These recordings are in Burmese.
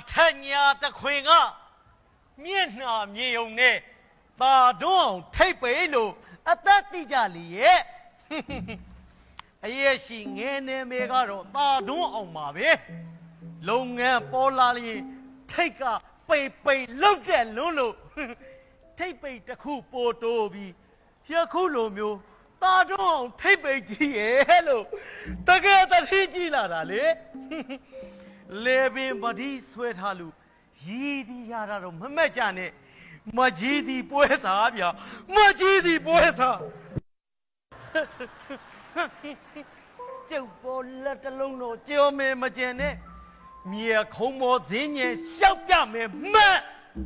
ထက်ညာတခွင်ကမျက်နှာမြေုံနဲ့သာတွန်းအောင်ထိပ်ပိတ်လို့အသက်တိကြလေရဲ့ အရဲ့ရှိငယ်နေမေကတော့သာတွန်းအောင်ပါပဲလုပ်ငန်းပေါ်လာရင်ထိတ်ကပိတ်လုတ်တဲ့လွန်းလို့ ထိပ်ပိတ်တစ်ခုပို့တိုးပြီးယခုလိုမျိုးသာတွန်းအောင်ထိပ်ပိတ်ကြီးရဲ့လို့တကယ်တတိကြီးလာတာလေ လေပင်ပတိဆွဲထားလို့ရည်ဒီရတာတော့မမက်ကြနဲ့မကြီးသည်ပွဲစားဗျာမကြီးသည်ပွဲစား ကျုပ်ပေါ်လက်တလုံးတော့ကြော်မယ်မကျင်နဲ့မြေခုံမော်ဈင်းငယ်ရှောက်ပြမယ်မှတ်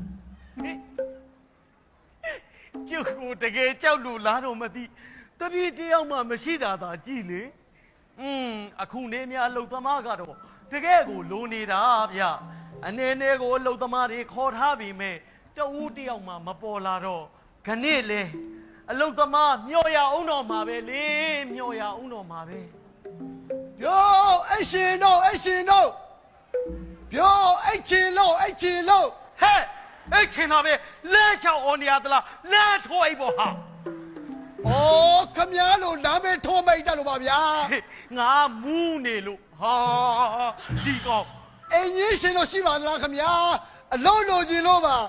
ကျုပ်ကိုတကယ်ကြောက်လို့လားတော့မသိတပည့်တယောက်မှမရှိတာသာကြည့်လေအခုနေများလှုပ်သမားကတော့တကယ်ကိုလိုနေတာဗျအနေနဲ့ကိုလှုပ်သမားတွေခေါ်ထားပြီမဲ့တဦးတယောက်မှမပေါ်လာတော့ခဏလေအလုတ်သမားမျောရအောင်တော့မှာပဲလေမျောရအောင်တော့မှာပဲပြောအဲ့ရှင်တို့ပြောအဲ့ရှင်လို့ဟဲ့အဲ့ချင်းတော့ပဲလဲချောင်းအော်နေရသလားလဲထိုးအိပ်ပေါ့ဟာဩခမည်းလို့နားမဲထိုးမိတ်တယ်လို့ပါဗျာငါမူးနေလို့ဟာဒီကောင်အင်းကြီးရှင်တို့ရှိပါသလားခမည်းအလုံးလိုချင်လို့ပါ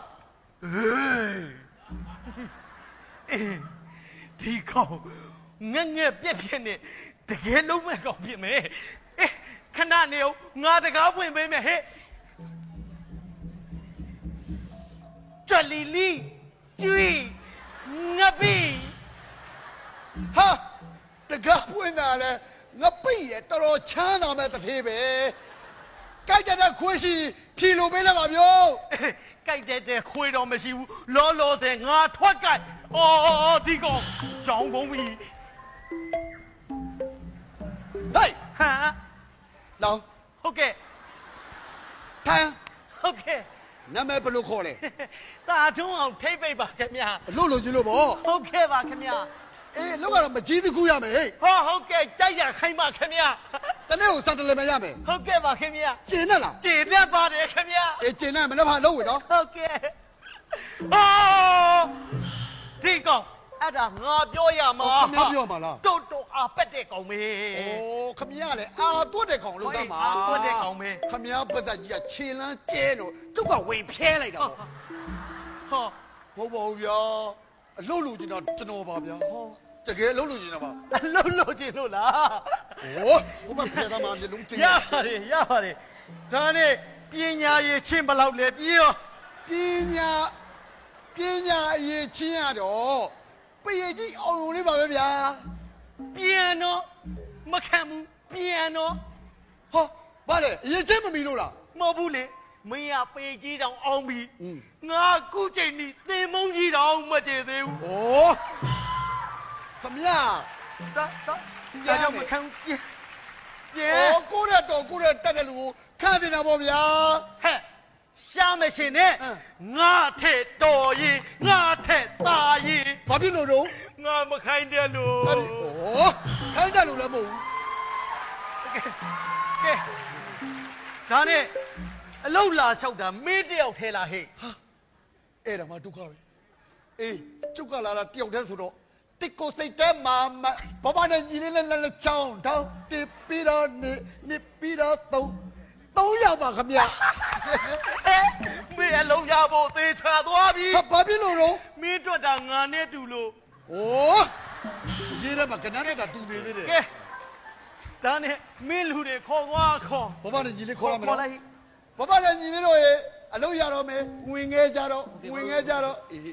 ဒီကောင်ငဲ့ပြက်နဲ့တကယ်လုံးမဲ့ကောင်ဖြစ်မယ်ခဏနေအောင်ငါတကားဖွင့်ပေးမယ်ဟဲ့ကြွလီကျွေးငါပြီဟာတကားပွင့်တာလဲငါပိရတော်ချမ်းသာမဲ့တထေးပဲကြိုက်တဲ့ခွေးရှိဖြီလိုပေးလိုက်ပါဗျိုကြိုက်တဲ့ခွေးတော့မရှိဘူးလောဆယ်ငါထွက်ကြိုက်အော်ဒီကောင်ရှောင်းကုန်ပြီဟေးဟာလောင်းဟုတ်ကဲ့ထိုင်ဟုတ်ကဲ့နာမည်ဘယ်လိုခေါ်လဲတာထွန်းအောင်ထိပ်ပိတ်ပါခင်ဗျာအလို့လိုချင်လို့ပေါ့ဟုတ်ကဲ့ပါခင်ဗျာအေးလောက်ကတော့မကြီးတကူရမယ်ဟေးဟုတ်ကဲ့ကြိုက်ရခိုင်းပါခင်ဗျာတနေ့ကိုစံတလဲမရမယ်ဟုတ်ကဲ့ပါခင်ဗျာကျင်နဲ့လားကျင်နဲ့ပါတယ်ခင်ဗျာအေးကျင်နဲ့မနေ့ကလုံးဝင်နော်ဟုတ်ကဲ့အောဒီကောင်အဲ့ဒါငါပြောရမှာခမပြောမှာလားတိုးအားပက်တဲ့ကောင်ပဲဩခမရလေအာတွတ်တဲ့ကောင်လို့သားမှာတွတ်တဲ့ကောင်ပဲခမပတ်သက်ကြီးကခြေလန်းကျဲတော့သူကဝင်ဖျဲလိုက်တာပေါ့ဟုတ်ပါဘူးဗျာအလုပ်လို့ကျင်တော့ကျွန်တော်ပါဗျာတကယ်အလုပ်လို့ကျင်တာပါအလုပ်လို့ကျင်လို့လားဟိုဘက်ဖျဲသားမှာမျိုးလုံးကျင်ရပါတယ်ဒါနဲ့ပညာရေးချင်းဘလောက်လဲပြေရောပညာအရေးချင်းရတော့ပရေကြီးအောင်ုံလေးပါပဲဗျာပြန်တော့မခံဘူးပြန်တော့ဟောဗါလေအရေးချင်းမမီလို့လားမဟုတ်ဘူးလေမင်းကပေကြီးတောင်အောင်ပြီငါကုချိန်နီသင်မုန်းကြီးတောင်မကျေသေးဘူးခမရဒါကြောင့်မခံပြန်ကိုရတော့ကိုရတက်တဲ့လူကိုခံနေတာပေါ့ဗျာဟဲ့ရှားမရှင်နဲ့ငါထက်တော်ရင်ငါထက်ตาရင်ဘာဖြစ်လို့တော့ငါမခိုင်းတဲ့လို့ခိုင်းတယ်လို့လည်းမဟုတ်ဘူးကဲဒါနဲ့အလောက်လာလျှောက်တာမင်းတယောက်ထဲလာဟဲ့အဲ့ဒါမှဒုက္ခပဲအေးကျုပ်ကလာတာတယောက်တည်းဆိုတော့တစ်ကိုစိတ်တဲမှာဘာနဲ့ညီလေးနဲ့ချောင်းတောင်းတစ်ပြီးတော့နှစ်ပြီးတော့300ပါခင်ဗျာမင်းအလုံးရဖို့သေချာသွားပြီဘာဖြစ်လို့တော့မင်းတွေ့တာငါနဲ့တူလို့ရေးရမှာကနန်းနဲ့တူနေသေးတယ်ကဲဒါနဲ့မင်းလူတွေခေါ်ဘာနဲ့ညီလေးခေါ်ရမလားဘာနဲ့ညီလေးတို့ရေအလုံးရတော့မယ်ဝင်ငဲကြတော့အေး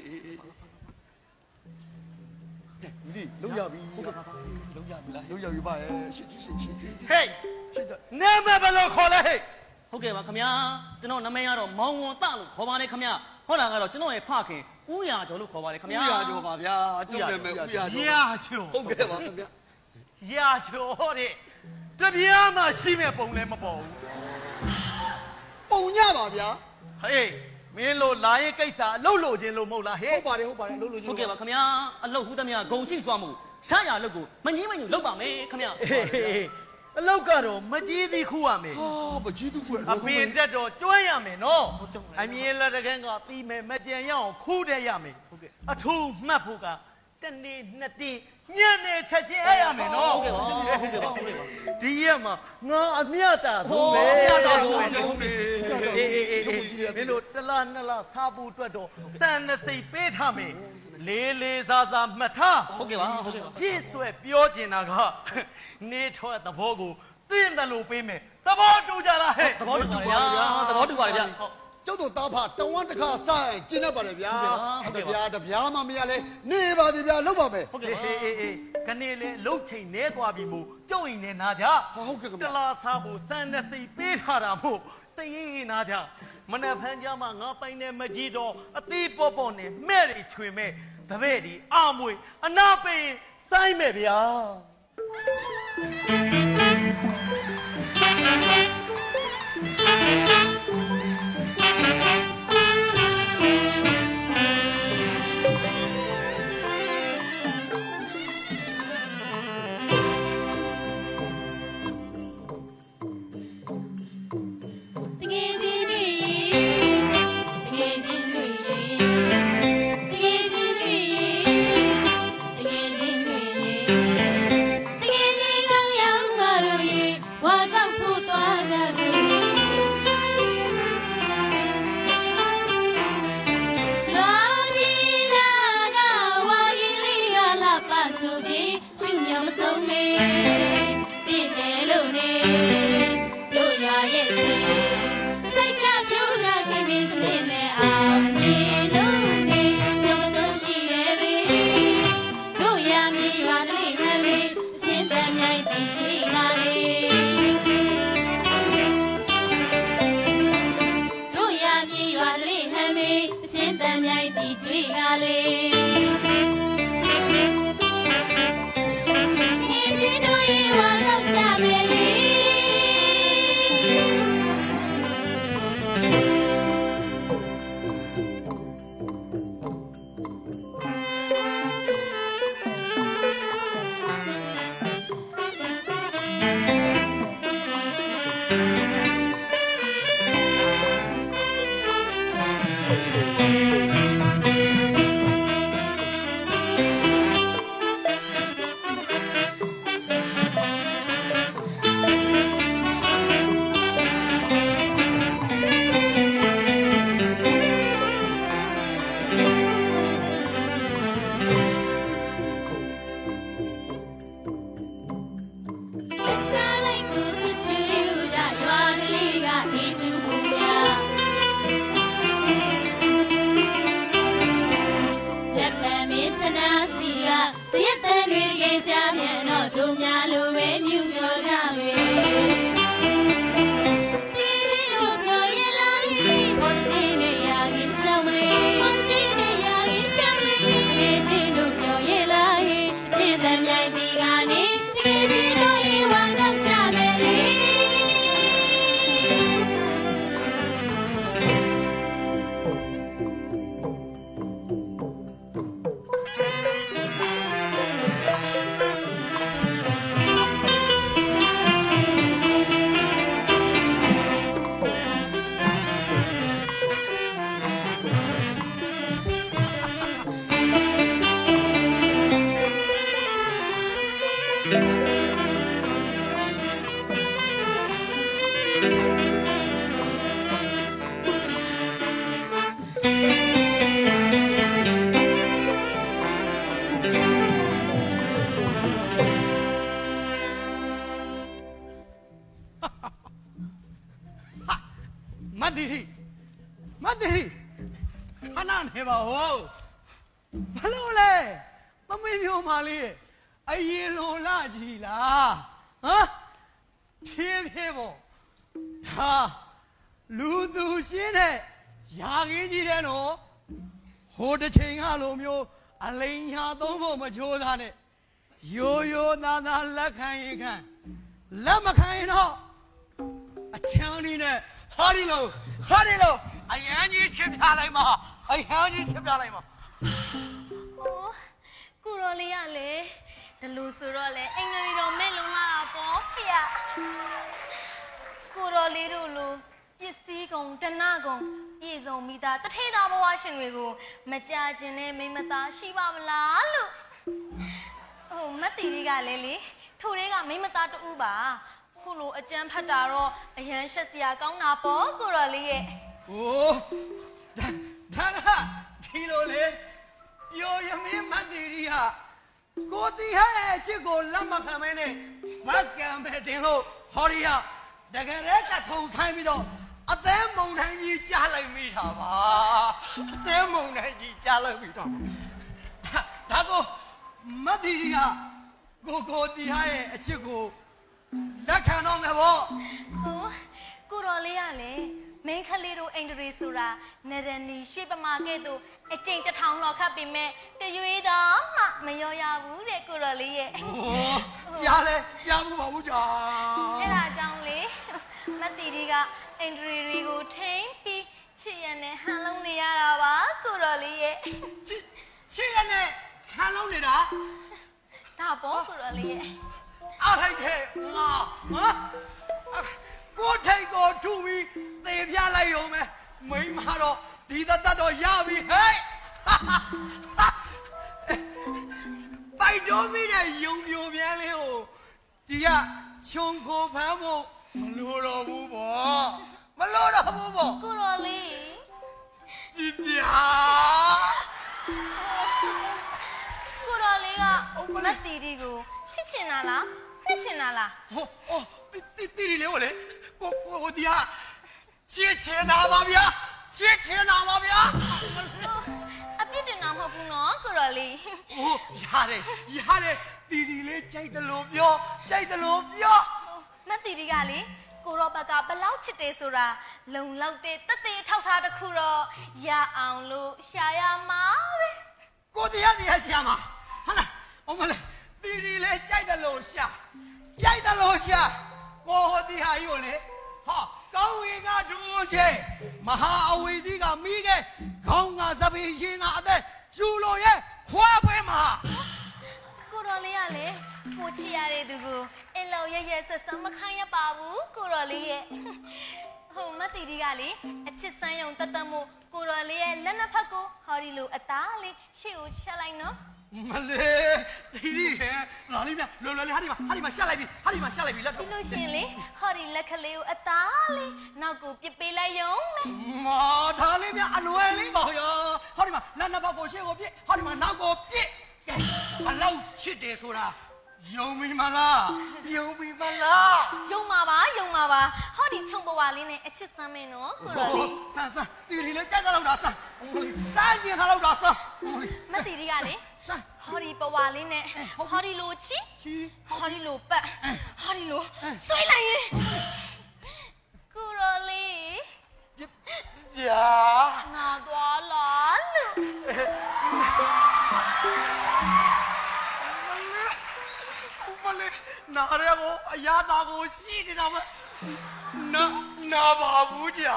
ညီလုံးရပြီဟုတ်ကဲ့ပါလုံးရပြီလားလုံးရပြီပါရဲ့ရှင်းဟေးနာမည်ဘယ်လိုခေါ်လဲဟဲ့ဟုတ်ကဲ့ပါခင်ဗျာကျွန်တော်နာမည်ကတော့မောင်ဝန်တလို့ခေါ်ပါနဲ့ခင်ဗျာဟုတ်လားကတော့ကျွန်တော်ရဲ့ဖခင်ဦးရာကျော်လို့ခေါ်ပါလေခင်ဗျာဦးရာကျော်ပါဗျာကျုပ်နာမည်ဦးရာကျော်ဟုတ်ကဲ့ပါခင်ဗျာရာကျော်တဲ့တပြားမှရှိမဲ့ပုံလည်းမပေါ်ဘူးပုံညပါဗျာဟေးမင်းလို့လာရင်ကိစ္စအလုပ်လို့ခြင်းလို့မဟုတ်လားဟဲ့ဟုတ်ပါတယ်အလုပ်လို့ခြင်းဟုတ်ကဲ့ပါခင်ဗျာအလုပ်ဟူးသမျှဂုံရှိစွာမှုရှားရလုပ်ကိုမငင်းမညူလုပ်ပါမယ်ခင်ဗျာအလောက်ကတော့မကြီးသည်ခုရမယ်ဟာမကြီးသူကွယ်အပင်တက်တော့ကျွမ်းရမယ်နော်အမြင်လက်တကန်းကတီးမယ်မကြံရအောင်ခူးတဲ့ရမယ်အထူးမှတ်ဖို့ကတနေ့နှစ်တိညနေချက်ချင်းအဲ့ရမယ်နော်ဒီရက်မှာငါအမြတ်တာဆုံးပဲအေးမင်းတို့တလားနှစ်လားစားဖို့အတွက်တော့စံနှစိတ်ပေးထားမယ်လေးလေးစားစားမှတ်ထားဟုတ်ကဲ့ပါပြည့်စွဲပြောကျင်တာကနေထွက်သဘောကိုသိတယ်လို့ပေးမယ်သဘောတူကြလားဟဲ့သဘောတူပါဗျာသဘောတူပါဗျာကျုပ်တို့သားဖတဝန်းတစ်ခါစရင်ကျင်းတတ်ပါတယ်ဗျာတပြားမှမရလဲနေပါသည်ဗျာလောက်ပါမယ်ဟုတ်ကဲ့အေးကနေလေလှုပ်ချိန်နေသွားပြီမို့ကျုပ်ရင်နဲ့နာကြဟုတ်ကဲ့ခင်တဗျာလားစားဖို့စံနှစိတ်ပေးထားတာမို့သိရင်နာကြမနေ့ဖန်းကြမှာငါပိုင်နေမကြီးတော့အသီးပေါ့ပေါ့နဲ့မဲ့တွေချွေမဲ့တပည့်ဒီအမွေအနာပင်စိုင်းမဲ့ဗျာ မတ်တီခဏနေပါဟောဘလို့လဲသမီးမျိုးမလေးအရင်လိုလာကြည်လားဟမ်ဖြည်းဖြည်းပေါ့ဒါလူသူရှင်းတဲ့ယာခင်းကြီးတဲ့နော်ဟိုတစ်ချိန်ကလိုမျိုးအလိန်ညာသုံးဖို့မချိုးသားနဲ့ရိုးရိုးသားသားလက်ခံရင်ခံလက်မခံရင်တော့အချမ်းလေးနဲ့ဟာဒီလိုအရန်ကြီးချစ်ပြလိုက်မှာအရန်ကြီးချစ်ပြလိုက်မှာကိုရောလေးရလေဒလူဆိုတော့လေအင်္ဂလိပ်တော်မဲ့လုံလာတာပေါ့ဖေကိုတော်လေးတို့လိုပစ္စည်းကုန်တနကုန်ပြည်စုံမိသားတထေးသားဘဝရှင်တွေကိုမကြခြင်းနဲ့မိမသားရှိပါမလားလို့မတ်တီလေးကလည်းလေထိုတွေကမိမသားတူပါခုလိုအကြမ်းဖတ်တာတော့အရန်ရှက်စရာကောင်းတာပေါ့ကိုတော်လေးရဲ့ဟိုးဒါကဒီလိုလေပျော်ရမင်းမတ်တီရီဟာကိုတီဟဲ့အချစ်ကိုလက်မခံမဲနဲ့ဘက်ကံပဲတင်လို့ဟောရီယာတကယ်လည်းကဆုံဆိုင်ပြီးတော့အသေးမုံတိုင်းကြီးကြားလိုက်မိတာပါအသေးမုံတိုင်းကြီးကြားလိုက်မိတော့ဒါဆိုမတ်တီရီဟာကိုတီဟဲ့ရဲ့အချစ်ကိုလက်ခံတော့မယ်ဗောကိုတော်လေးရလေမင်းခလေးတို့အိန္ဒြေဆိုတာနရနီရွှေပမာကဲ့သို့အကျင့်1000လောက်ခတ်ပြီးမဲ့တရွေးတော့မှမရောရဘူးတဲ့ကိုတော်လေးရဲ့ကြားလဲကြားမှုပါဘူးကြာအဲ့ဒါကြောင့်လေမတ်တီဒီကအိန္ဒြေတွေကိုထိမ့်ပြီးချစ်ရနဲ့ဟန်လုံးနေရတာပါကိုတော်လေးရဲ့ချစ်ရနဲ့ဟန်လုံးနေတာဒါပေါ့ကိုတော်လေးရဲ့အားထိုက်ခဲ့ငါကိုထိတ်ကိုထူပြီးသေပြလိုက်ရုံပဲမိမတော့ဒီသက်တော့ရပြီဟဲ့ပိုက်တော်မိတဲ့ယုံပြိုပြန်လေးကိုဒီကခြုံခိုဖမ်းဖို့မလိုတော့ဘူးပေါ့မလိုတော့ဘူးပေါ့ကိုတော်လေးပြပြကိုတော်လေးကမတ်တီဒီကိုချစ်ချင်တာလားနှစ်ချင်တာလားဟောတီတီလေးကိုလေကိုဒီဟာချစ်ချင်တာပါဗျာချစ်ချင်တာပါဗျာအပြစ်တင်တာမဟုတ်ဘူးနော်ကိုတော်လေးရတယ်တီတီလေးကြိုက်တယ်လို့ပြောမတ်တီတီကလေကိုရောဘက်ကဘလောက်ချစ်တယ်ဆိုတာလုံလောက်တဲ့တသက်ထောက်ထားတစ်ခုတော့ရအောင်လို့ရှာရမှာပဲကိုတရားရှာမှာဟုတ်လားအမလေးတီတီလေးကြိုက်တယ်လို့ရှာကိုတီဟာကြီးကိုလေဟာကောင်းဝင်ကဒူးချေမဟာအဝေစီးကမိခဲ့ခေါင်းကစပင်းရှင်ကအသက်ရှူလို့ရဲ့ခွာပွဲမှာကိုတော်လေးကလေကိုချီရတဲ့သူကိုအလောရဲ့ဆက်စမ်းမခိုင်းရပါဘူးကိုတော်လေးရဲ့မတ်တီဒီကလေအချစ်စမ်းယုံတတ်မှုကိုတော်လေးရဲ့လက်နှစ်ဖက်ကိုဟောဒီလိုအသားလေးရှေ့ကိုချက်လိုက်နော်မလေးတီတီဟဲ့လာလေးမြလော်ဟာဒီမှာရှာလိုက်ပြီလက်တော့ပြီးလို့ရှင်လေဟောဒီလက်ကလေးကိုအသားလေးနောက်ကိုပြစ်ပေးလိုက်ရုံနဲ့မာဒါလေးမြအလွယ်လေးပါရောဟောဒီမှာလက်နှစ်ပေါက်ကိုရှေ့ကိုပြစ်ဟောဒီမှာနောက်ကိုပြစ်ကဲဘလောက်ချစ်တယ်ဆိုတာယုံမိမလားယုံမှာပါဟောဒီချုံပဝါလေးနဲ့အချစ်စမ်းမင်းနော်ကိုတော်လေးဆန်းတီတီလေးကြိုက်ကြလောက်တာဆန်းကျင်ထားလောက်တာဆန်းမတ်တီဒီကလေဟောဒီပဝါလေးနဲ့ဟောဒီလိုချီဟောဒီလိုပတ်ဟောဒီလိုဆွဲလိုက်ရင်ကိုတော်လေးညာနာသွားလားလို့မလေးနာရဲကိုအရာသာကိုရှိနေတာမနာပါဘူးကြာ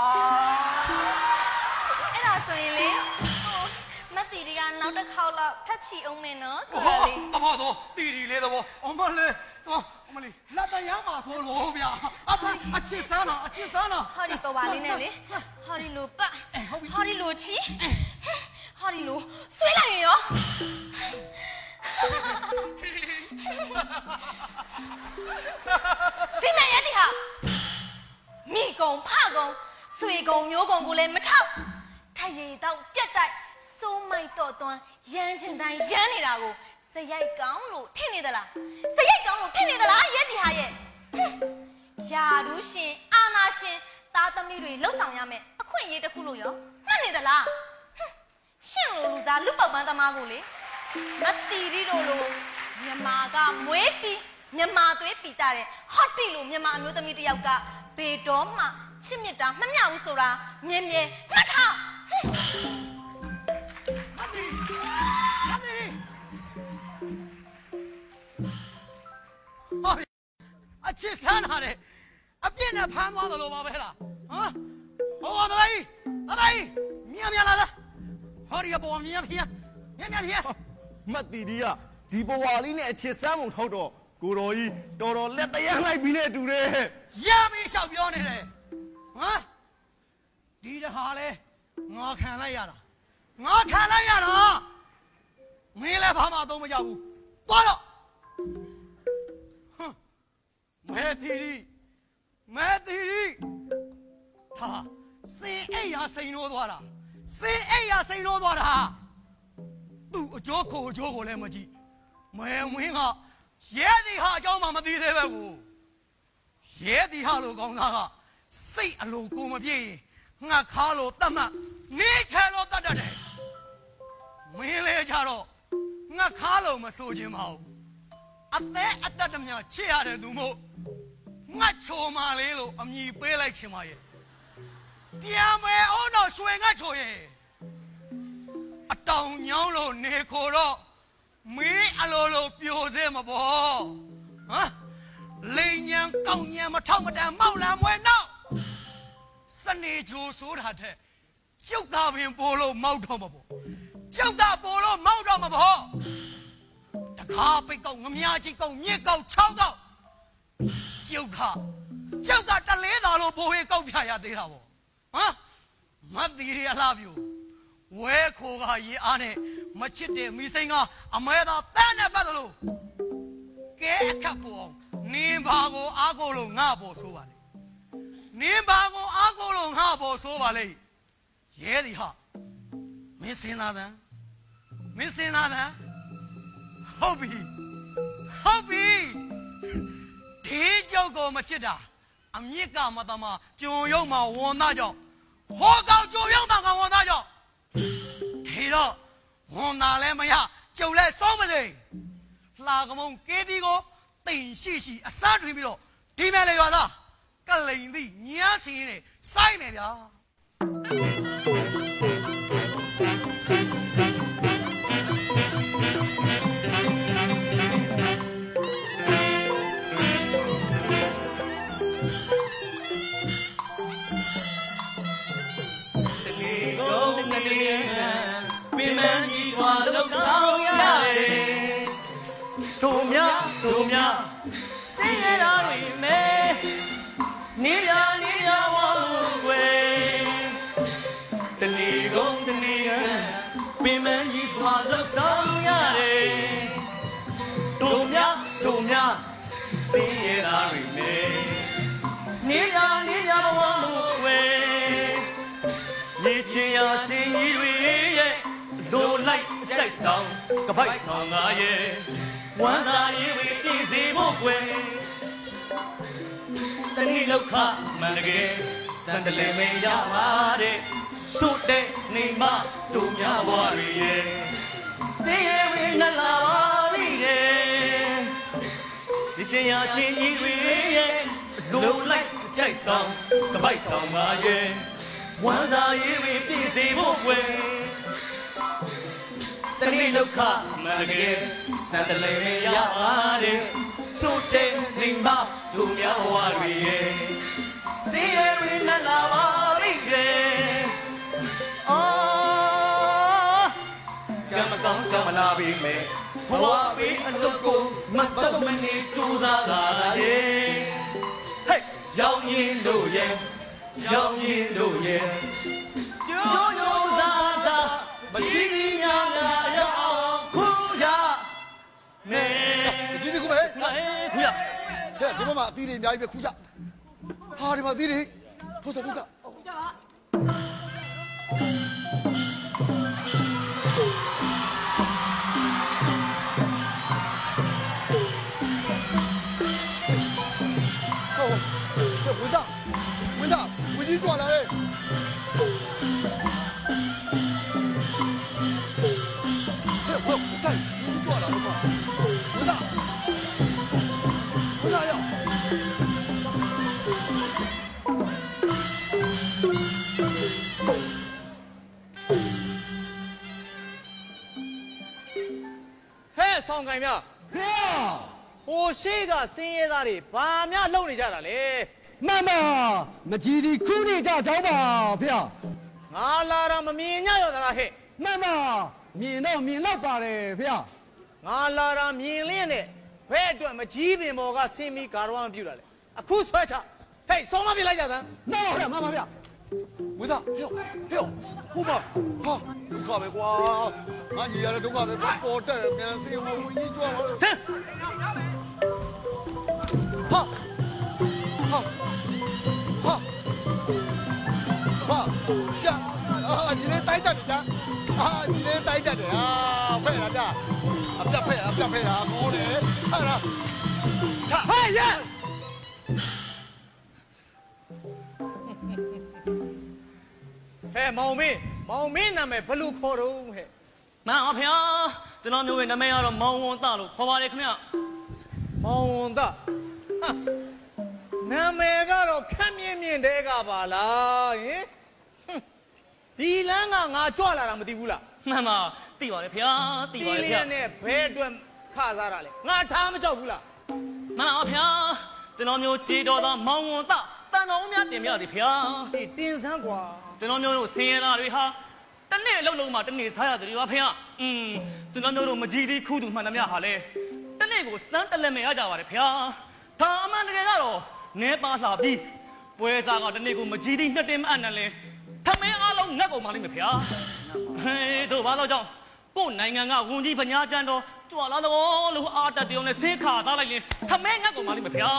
အဲ့ဒါဆိုရင်လေမတ်တီဒီကနောက်တစ်ခေါက်လောက်ထပ်ချီအောင်မယ်နော်ကိုတော်လေးအဖေတော့တီတီလေးတော့အမလေးလက်တရားမှာဆိုလို့ဗျာအချစ်စမ်းတော့ဟောဒီပဝါလေးနဲ့လေဟောဒီလိုပတ်ဟောဒီလိုချီဟောဒီလိုဆွဲလိုက်ရင်ရောဒီမရတဲ့ဟာမိကုံဖကုံဆွေကုံမျိုးကုံကိုလည်းမထောက်ထရည်တော့ကြက်တိုက်စိုးမိုက်တော့တွန်းရမ်းချင်တိုင်းရမ်းနေတာကိုစရိုက်ကောင်းလို့ထင်နေသလားရဲတီဟာရဲ့ယာဒူးရှင်အာနာရှင်သားသမီးတွေလှုပ်ဆောင်ရမယ်အခွင့်အရေးတစ်ခုလို့ရောမှတ်နေသလားရှင်လိုလူစားလူပောက်ပန်းသမားကိုလေမတီရီတို့လိုမြန်မာကမွေးပြီးမြန်မာသွေးပီတာတဲ့ဟော့တီလိုမြန်မာအမျိုးသမီးတစ်ယောက်ကဘေတော်မှချစ်မြတ်တာမမျှဘူးဆိုတာမြဲမှတ်ထားမတီရီအချစ်ဆန်းလာတယ်အပြစ်နဲ့ဖမ်းသွားတယ်လို့ပါပဲလားဟောသမိုင်းမြင်လာလားဟောဒီကပေါ်မြင်ဖြင်းမတ်တီဒီကဒီဘဝလေးနဲ့အချစ်စမ်းမှုထောက်တော့ကိုတော်ကြီးတော်တော်လက်တရားလိုက်ပြီးနဲ့တူတယ်ရပြီလျှောက်ပြောနေတယ်ဟမ်ဒီတခါလဲငါခံလိုက်ရတာမင်းလည်းဘာမှတော့မကြောက်ဘူးသွားတော့မဲတီဟာစင်အိယာစိန်လို့သွားတာသူ့အကျိုးကိုလည်းမကြည့်မဲဝင်းကရဲဒီဟာအကြောင်းမှမသိသေးပဲကိုရဲဒီဟာလိုကောင်းသားကစိတ်အလိုကိုမပြေငါခါလိုတတ်မှနေချဲလိုတတ်တတ်တယ်မင်းလေကြတော့ငါခါလိုမဆိုခြင်းမဟုတ်အသက်အတတ်တမျှချစ်ရတယ်သူမို့ငါချိုမာလေးလို့အမည်ပေးလိုက်ချင်ပါရဲ့ပြန်မယ်အောင်တော့ရွှေငါချိုရဲ့အတောင်ညောင်းလို့နေခိုတော့မင်းအလိုလိုပြိုစေမပေါ်ဟမ်လိန်ညံကောင်းညံမထောက်မတန်မောက်လာမွဲနောက်စနေဂျိုဆိုတာတဲ့ကျုပ်သာပင်ပို့လို့မောက်တော့မပေါ်ကျုပ်သာပို့လို့မောက်တော့မပေါ်တခါပိတ်ကောက်ငမြားကြီးကောက်မြစ်ကောက်ချောင်းကောက်ကျုပ်ကတလေးသာလို့ဘိုးဟေးကောက်ပြရသေးတာပေါ့ဟမ်မတ်တီရီအလားပြူဝဲခိုကရေအားနဲ့မချစ်တဲ့မိစိန်ကအမဲသာတန်းနဲ့ပတ်သလိုကဲအခက်ပေါ်အောင်နင်းဘာကိုအားကိုလို့ငါပေါ်ဆိုပါလေရဲဒီဟာမင်းစင်သားတန်းဟုတ်ပြီဒီကြောက်ကိုမချစ်တာအမြစ်ကမတမကြုံရုံမှာဝန်သားကြောင့်ဟောကောင်ကြုံရုံမှာကဝန်သားကြောင့်ဒီတော့ဝန်သားလည်းမရကြုံလဲဆုံးမစိလှကမုံကေးတီကိုတိမ်ရှိအစားထွင်ပြီးတော့ဒီမဲ့လေရွာသားကလိန်သည့်ညားစီနေစိုက်မယ်ဗျာတို့များစင်ရတာတွေမဲနေရဝလို့ွယ်တဏီကုန်းပင်မကြီးစွာလောက်ဆောင်ရတယ်တို့များစင်ရတာတွေမဲနေရဘဝလို့ွယ်ရေချင်ရရှင်ကြီးတွေရဲ့လိုလိုက်ကြိုက်ဆောင်ကပိုက်ဆောင်ငါရဲ့ဝမ်းသာရေးဝေးပြည်စီဖို့ကွယ်တဏိလောက်ခမှန်တကယ်စံတလင်မရပါတဲ့ရှုတဲ့နေမတို့များဘွားတွေရဲ့စေရဝေးနှလာပါလိမ့်တယ်ဒီရှင်ရရှင်ကြီးတွေရဲ့လိုလိုက်ကြိုက်ဆောင်ကပိုက်ဆောင်ပါရဲ့ဝမ်းသာရေးဝေးပြည်စီဖို့ကွယ်တဏိလောက်ခမှန်တကယ်စံတလင်ရပါတဲ့ရှုတဲ့နေမတို့များဘွားတွေရဲ့စေရဝေးနှလာပါလိမ့်တယ်ကံမကောင်းကြောင့်မလာပြီမဲ့ဘဝပေးအလုပ်ကိုမစက်မနေကြိုးစားလာရဲ့ဟဲ့ရောင်ရင်တို့ရဲ့ကျိုးရိုးစားသာမကြည့်ပြီးများရအောင်ခုကြမဲဒီဒီကူမဲခုရဟဲ့ဒီမှာအသီးတွေအများကြီးပဲခူးကြဟာဒီမှာအသီးတွေထိုးကြကြဝင်ကြီးကြွလာတယ်ဟဲ့ဝင်ကြီးကြွလာတော့ဝင်လာရောက်ဟဲ့ဆောင်ကိုင်မြဟိုရှိကစင်းရဲသားတွေဘာများလုံနေကြတာလဲမမကြီးဒီခုနေကြကြောင်းပါဖေငါလာတော့မမြင်ညရောသလားဟဲ့မမြင်တော့မြင်တော့ပါတယ်ဖေငငါလာတာမြင်လင်းနဲ့ဘဲအတွက်မကြီးပင်ပေါ်ကဆင်းပြီးဂါရဝမပြုတာလေအခုဆွဲချဟေးဆုံးမပြလိုက်ကြစမ်း那老师，妈妈呀， ဝေသားဟဲ့ဟိုမှာဟာဒုက္ခပဲကွာငါညီရတဲ့ဒုက္ခပဲပေါ်တက်ပြန်စင်းမဝင်ကြီးကြွားပါဆင်းဟာကြာညီလေးတိုက်တက်တယ်ကြာညီလေးတိုက်တက်တယ်ဖဲ့တာကြာအပြတ်ဖဲ့တာကောင်းတယ်ဟာလားဟေးရဟဲ့မောင်မင်းနာမည်ဘလူခေါ်တော့ဟဲ့မှန်ပါဗျာကျွန်တော်မျိုးရဲ့နာမည်ကတော့မောင်ဝန်သားလို့ခေါ်ပါတယ်ခင်ဗျမောင်ဝန်သားဟာနာမည်ကတော့ခက်မြင့်တဲကပါလားဟင်ဒီလမ်းကငါကြွလာတာမသိဘူးလားမှန်ပါသိပါတယ်ဗျာသိပါတယ်ဗျာနဲ့ဘဲအတွက်ခစားတာလေငါထားမကြောက်ဘူးလားမှန်ပါဗျာကျွန်တော်မျိုးကြေတော်သားမောင်ဝန်သားတန်တော်များတင်ပြသည်ဗျာဒီတင်းစမ်းကွာကျွန်တော်မျိုးတို့ဆင်းရဲသားတွေဟာတနေ့အလုံးလုံးမှာတနေ့စားရတယ်ပါဗျာကျွန်တော်မျိုးတို့မကြည်သေးခုသူမှန်သမျှဟာလေတနေ့ကိုစမ်းတလက်မဲ့ရကြပါတယ်ဗျာဒါအမှန်တကယ်ကတော့နဲပါလှပြီးပွဲစားကတနေ့ကိုမကြည်သေးနှစ်တင်မအပ်နဲ့လေထမင်းအားလုံးငတ်ကုန်ပါလိမ့်မယ်ဗျာဟေးတို့ဘာလို့ကြောင့်ကို့နိုင်ငံကဝန်ကြီးပညာကျန်တော်ကြွလာတော့လို့အာတတုံနဲ့ဆေးခါသားလိုက်ရင်ထမင်းငတ်ကုန်ပါလိမ့်မယ်ဗျာ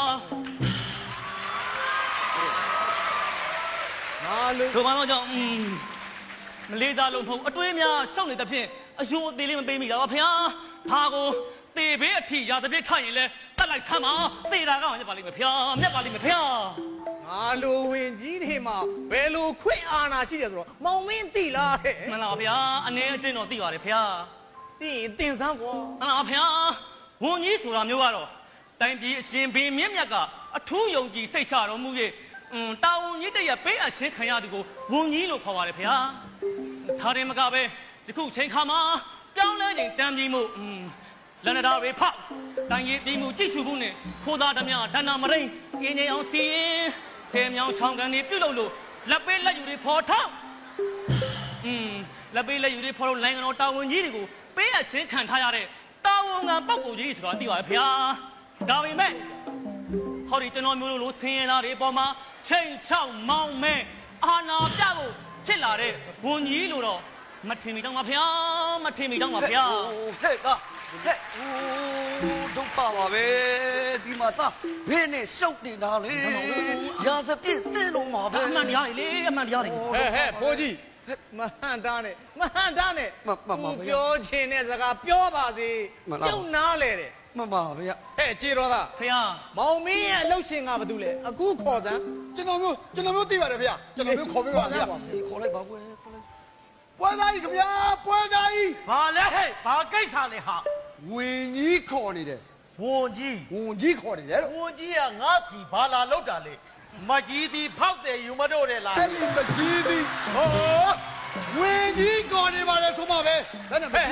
ငါလို့တို့ဘာလို့ကြောင့်မလေးစားလို့မဟုတ်အတွေးများရှောက်နေတဲ့ဖြင့်အယိုးအသေးလေးမပေးမိတာပါဗျာဘာကိုတေဘေးအထီရာတပြည့်ထိုင်ရင်လဲတတ်လိုက်ဆမ်းပါတေတာကမှမြတ်ပါလိမ့်မယ်ဗျာမြတ်ပါလိမ့်မယ်ဗျာငါလိုဝင်ကြီးတွေမှာဘယ်လိုခွင့်အာဏာရှိတယ်ဆိုတော့မောင်မင်းသိလားဟဲ့မှန်လားဗျာအနေအချင်းတော့သိပါတယ်ဗျာသိရင်တင်စမ်းကွာမှန်လားဗျာဝန်ကြီးဆိုတာမျိုးကတော့တိုင်းပြည်အရှင်ဘင်းမြင့်မြတ်ကအထူးယုံကြည်စိတ်ချတော်မူ၍တာဝန်ကြီးတရပေးအရှင်ခံရသူကိုဝန်ကြီးလို့ခေါ်ပါတယ်ဗျာဒါရင်မကပဲယခုချိန်ခါမှာပြောင်းလဲချိန်တန်ပြီးမှုလန္ဒတာတွေဖောက်တိုင်းကြီးပြည်မှုကြည့်ရှုမှုနဲ့ခိုးသားဓမြဒဏ္ဍမရိန်အင်းငယ်အောင်စီရင်ဆယ်မြောင်ချောင်းကန်တွေပြုတ်လို့လက်ပေးလက်ယူတွေဖော်ထောက်လက်ပေးလက်ယူတွေဖော်လို့နိုင်ငံတော်တာဝန်ကြီးတွေကိုပေးအချင်းခံထားရတဲ့တာဝန်ခံပုဂ္ဂိုလ်ကြီးဆိုတာသိပါရဲ့ဗျာဒါပေမဲ့ဟောဒီကျွန်တော်မျိုးလိုဆင်းရဲသားတွေအပေါ်မှာချိန်ချောက်မောင်းမဲအာနာပြဖို့ဖြစ်လာတဲ့ဝန်ကြီးလို့တော့မထင်မိတော့ပါဗျာမထင်မိတော့ပါဗျာဟဲ့ကဟဲ့ဒုက္ခပါပဲဒီမှာသားဘင်းနဲ့ရှုပ်နေတာလေရာစပြည့်တင်းလုံးပါပဲအမှန်တရားလေအမှန်တရားလေဟဲ့ဘိုးကြီးမဟန်တားနဲ့သူပြောချင်တဲ့စကားပြောပါစေကျုပ်နားလေတယ်မမဗျာဟဲ့ကြေတော်သားဖေဟာမောင်မင်းရဲ့အလုပ်ရှင်ကဘာတူလဲအခုခေါ်စမ်းကျွန်တော်မျိုးသိပါတယ်ဗျကျွန်တော်မျိုးခေါ်ပေးပါဗျခေါ်လိုက်ပါကွယ်ခေါ်လိုက်ပွဲသားကြီးခင်ဗျာပွဲသားကြီးဘာလဲဟဲ့ဘာကိစ္စလဲဟာဝင်ကြီးခေါ်နေတယ်ဝန်ကြီးဝင်ကြီးခေါ်နေတယ်လို့ဝန်ကြီးကငါ့စီဘာလာလောက်တာလဲမကြီးသည်ဖောက်တယ်ယူမတော့တယ်လားအဲ့ဒီမကြီးသည်ဟောဝင်ကြီးခေါ်နေပါလေဆိုမှပဲဘယ်နဲ့ဟဲ့